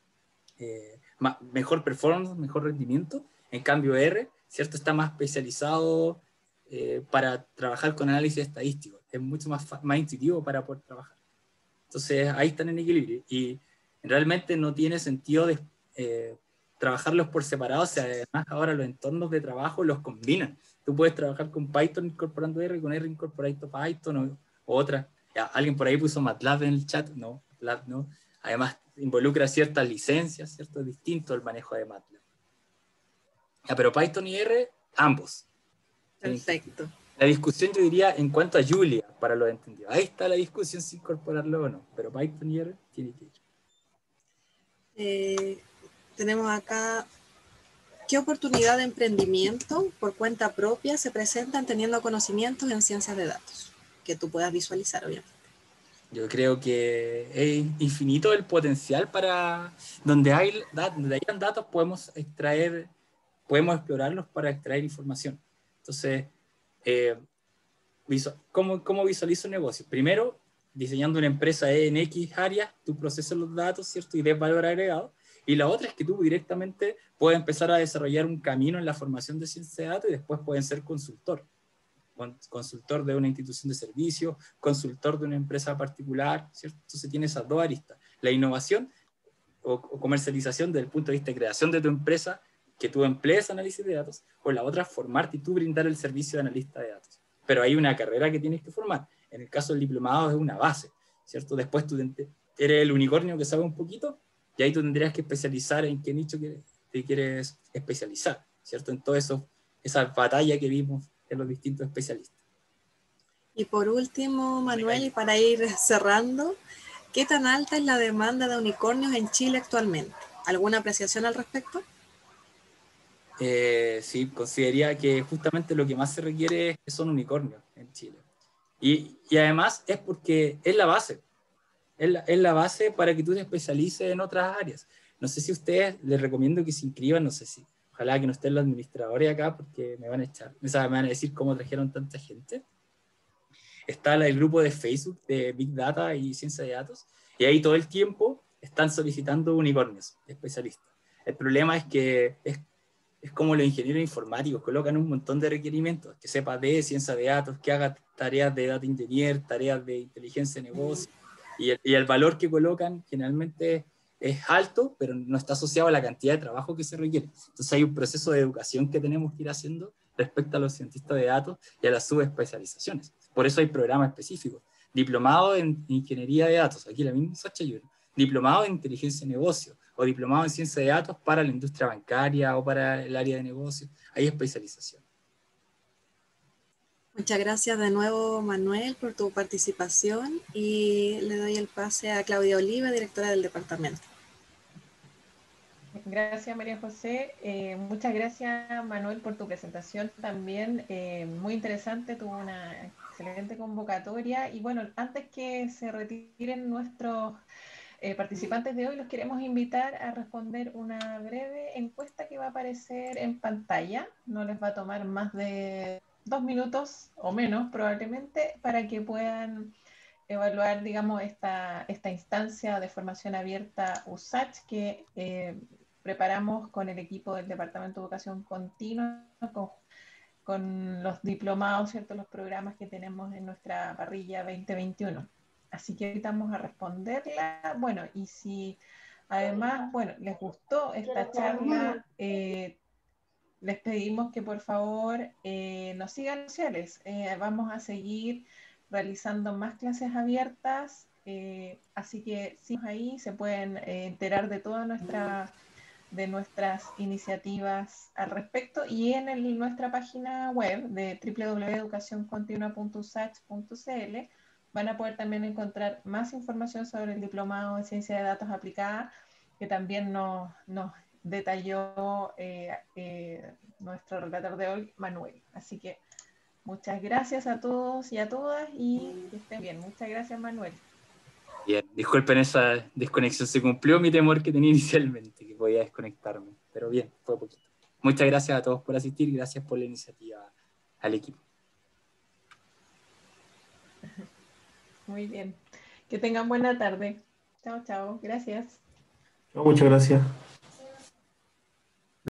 eh, más, mejor performance, mejor rendimiento. En cambio, R, ¿cierto? Está más especializado eh, para trabajar con análisis estadístico. Es mucho más, más intuitivo para poder trabajar. Entonces, ahí están en equilibrio. Y realmente no tiene sentido de, eh, trabajarlos por separado. O sea, además, ahora los entornos de trabajo los combinan. Tú puedes trabajar con Python incorporando R, con R incorporando Python o, o otra. Ya, alguien por ahí puso MATLAB en el chat. No, MATLAB no. Además, involucra ciertas licencias, ¿cierto? Distinto al manejo de MATLAB. Ya, pero Python y R, ambos. Perfecto. La discusión, yo diría, en cuanto a Julia, para los entendidos. Ahí está la discusión si incorporarlo o no, pero Python y R tiene que ir. Eh, tenemos acá, ¿qué oportunidad de emprendimiento por cuenta propia se presentan teniendo conocimientos en ciencias de datos? Que tú puedas visualizar, obviamente. Yo creo que es infinito el potencial para, donde hay donde hayan datos, podemos extraer, podemos explorarlos para extraer información. Entonces, eh, ¿cómo, ¿cómo visualizo un negocio? Primero, diseñando una empresa en X áreas, tú procesas los datos, ¿cierto? Y des valor agregado. Y la otra es que tú directamente puedes empezar a desarrollar un camino en la formación de ciencia de datos y después pueden ser consultor. Consultor de una institución de servicio, consultor de una empresa particular, ¿cierto? Entonces tiene esas dos aristas. La innovación o, o comercialización desde el punto de vista de creación de tu empresa, que tú emplees análisis de datos, o la otra, formarte y tú brindar el servicio de analista de datos. Pero hay una carrera que tienes que formar. En el caso del diplomado es una base, ¿cierto? Después tú eres el unicornio que sabe un poquito, y ahí tú tendrías que especializar en qué nicho te quieres especializar, ¿cierto? En todo eso, esa batalla que vimos en los distintos especialistas. Y por último, Manuel, y para ir cerrando, ¿qué tan alta es la demanda de unicornios en Chile actualmente? ¿Alguna apreciación al respecto? Eh, sí, consideraría que justamente lo que más se requiere son unicornios en Chile. Y, y además es porque es la base, es la, es la base para que tú te especialices en otras áreas. No sé si a ustedes les recomiendo que se inscriban, no sé si, ojalá que no estén los administradores acá porque me van a echar, me van a decir cómo trajeron tanta gente. Está el grupo de Facebook de Big Data y Ciencia de Datos, y ahí todo el tiempo están solicitando unicornios, especialistas. El problema es que es, es como los ingenieros informáticos, colocan un montón de requerimientos, que sepa de ciencia de datos, que haga tareas de data engineer, tareas de inteligencia de negocio, y el, y el valor que colocan generalmente es alto, pero no está asociado a la cantidad de trabajo que se requiere. Entonces hay un proceso de educación que tenemos que ir haciendo respecto a los cientistas de datos y a las subespecializaciones. Por eso hay programas específicos. Diplomado en ingeniería de datos, aquí la misma Sacha Yuri. Diplomado en inteligencia de negocio o diplomado en ciencia de datos para la industria bancaria o para el área de negocio. Hay especialización. Muchas gracias de nuevo, Manuel, por tu participación, y le doy el pase a Claudia Oliva, directora del departamento. Gracias, María José. Eh, muchas gracias, Manuel, por tu presentación también. Eh, muy interesante, tuvo una excelente convocatoria. Y bueno, antes que se retiren nuestros eh, participantes de hoy, los queremos invitar a responder una breve encuesta que va a aparecer en pantalla. No les va a tomar más de dos minutos o menos probablemente para que puedan evaluar, digamos, esta, esta instancia de formación abierta U S A C que eh, preparamos con el equipo del Departamento de Educación Continua, con, con los diplomados, ¿cierto? Los programas que tenemos en nuestra parrilla veinte veintiuno. Así que invitamos a responderla. Bueno, y si además, bueno, les gustó esta charla, eh, les pedimos que por favor eh, nos sigan en redes sociales. Eh, vamos a seguir realizando más clases abiertas, eh, así que sí, ahí se pueden eh, enterar de toda nuestra de nuestras iniciativas al respecto, y en el, nuestra página web de w w w punto educación continua punto u s a c punto c l van a poder también encontrar más información sobre el diplomado en ciencia de datos aplicada, que también nos, nos detalló eh, eh, nuestro relator de hoy, Manuel. Así que muchas gracias a todos y a todas, y que estén bien. Muchas gracias, Manuel. Bien, disculpen esa desconexión, se cumplió mi temor que tenía inicialmente, que podía desconectarme, pero bien, fue poquito. Muchas gracias a todos por asistir y gracias por la iniciativa al equipo. Muy bien. Que tengan buena tarde. Chao, chao. Gracias. No, muchas gracias.